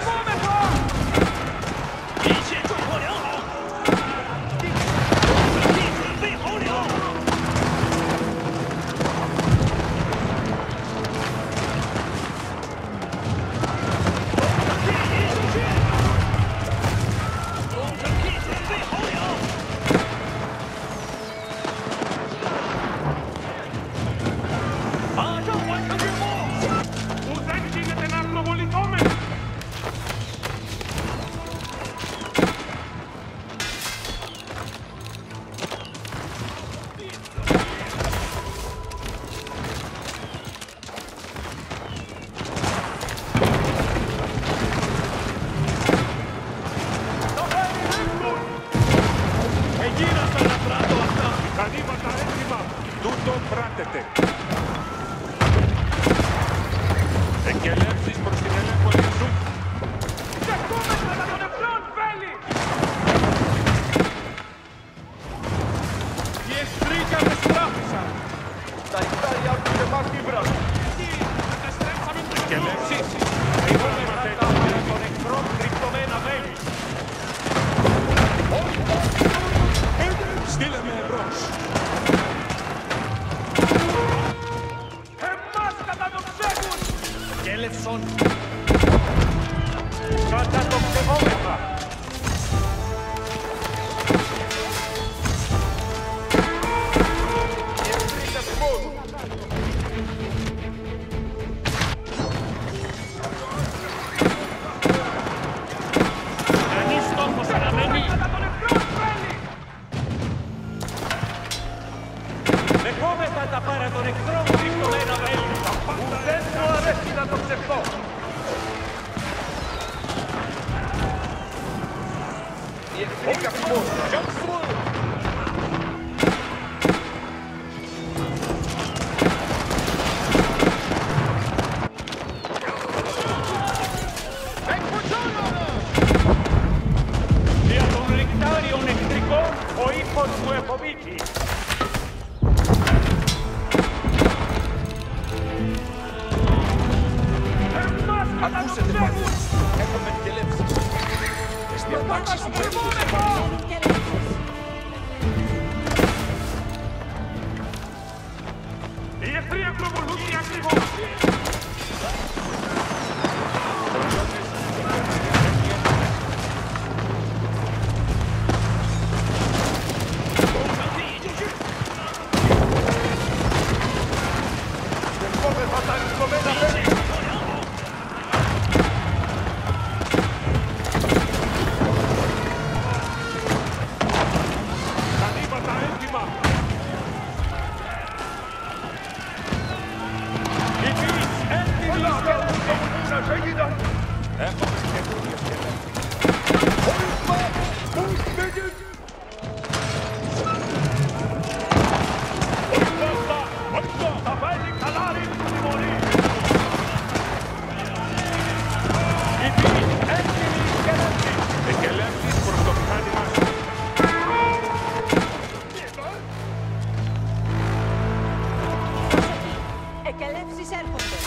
Μηχανήματα έτοιμα, τούτο πράτεται. Εκκελεύσεις προς την ελέγχολη σου. Δεχόμεθα τα των εχθρών, βέλη! Οι εχθροί κατεστράφησαν. Τα ηχτάρια του και μας κύβραν. Εκκελεύσεις, Δεχόμεθα τα των εχθρών κρυπτωμένα βέλη. στείλε με εμπρός. Εμάς καταδοξεύουν! Κέλευσον. Καταδοξευόμεθα. Οι εχθροί τεθμούν. Κανείς στόχος αναμένει. Δεχόμεθα τα πάρα των εχθρών κρυπτωμένα βέλη. Ουδέν μου αρέσει να το ξεφτώ. Οι εχθροί καπημούν. Δια των ρηκτάριων εχθρικών ο ήχος μου εφοβήθη. Ακούσετε πάλι. Έχουμε εκκελεύσεις. Τις διατάξεις μου έρχονται. Οι εχθροί ακροβολούν και ακριβώς. Δεχόμεθα τα ρυθμωμένα μέλη. Τα νήματα έτοιμα. Οι ποιείς έτοιμοι σκέλευση. Έχουμε καινούργια σκελέτη. Εκελεύσεις προς το μηχάνημά σου. Εκελεύσεις έρχονται.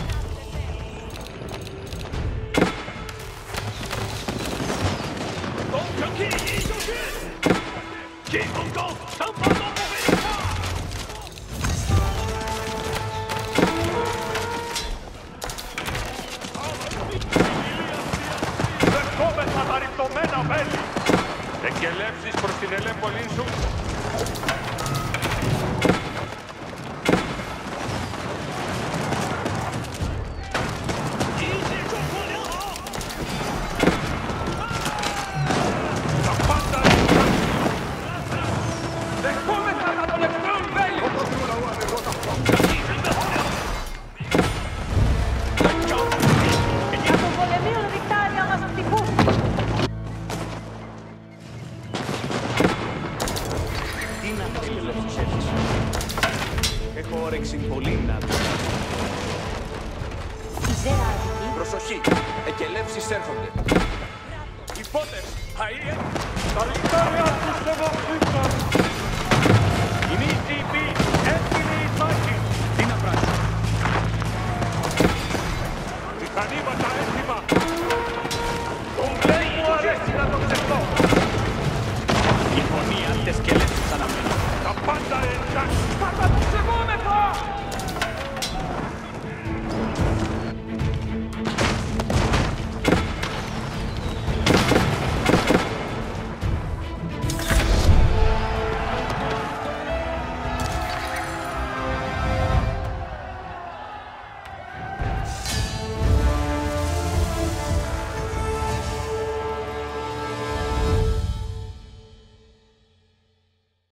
Δεχόμεθα τα ρυθμωμένα μέλη. Εκελεύσεις προς την ελέμπολή σου. Τα πάντα δεχόμεθα τα των εχθρών μέλη. Για τον πολεμείο δικτάρια μας ευτυχούς. Τι να εκελεύσεις έχεις. Έχω όρεξη πολύ να αντιδράσω. Η Ζέρα Άττικη. Προσοχή, εκελεύσεις έρχονται. Υπότες, αΐε. Τα λιτάρια τους ευαυθήκαν. Οι νήσοι ποιείς έτοιμοι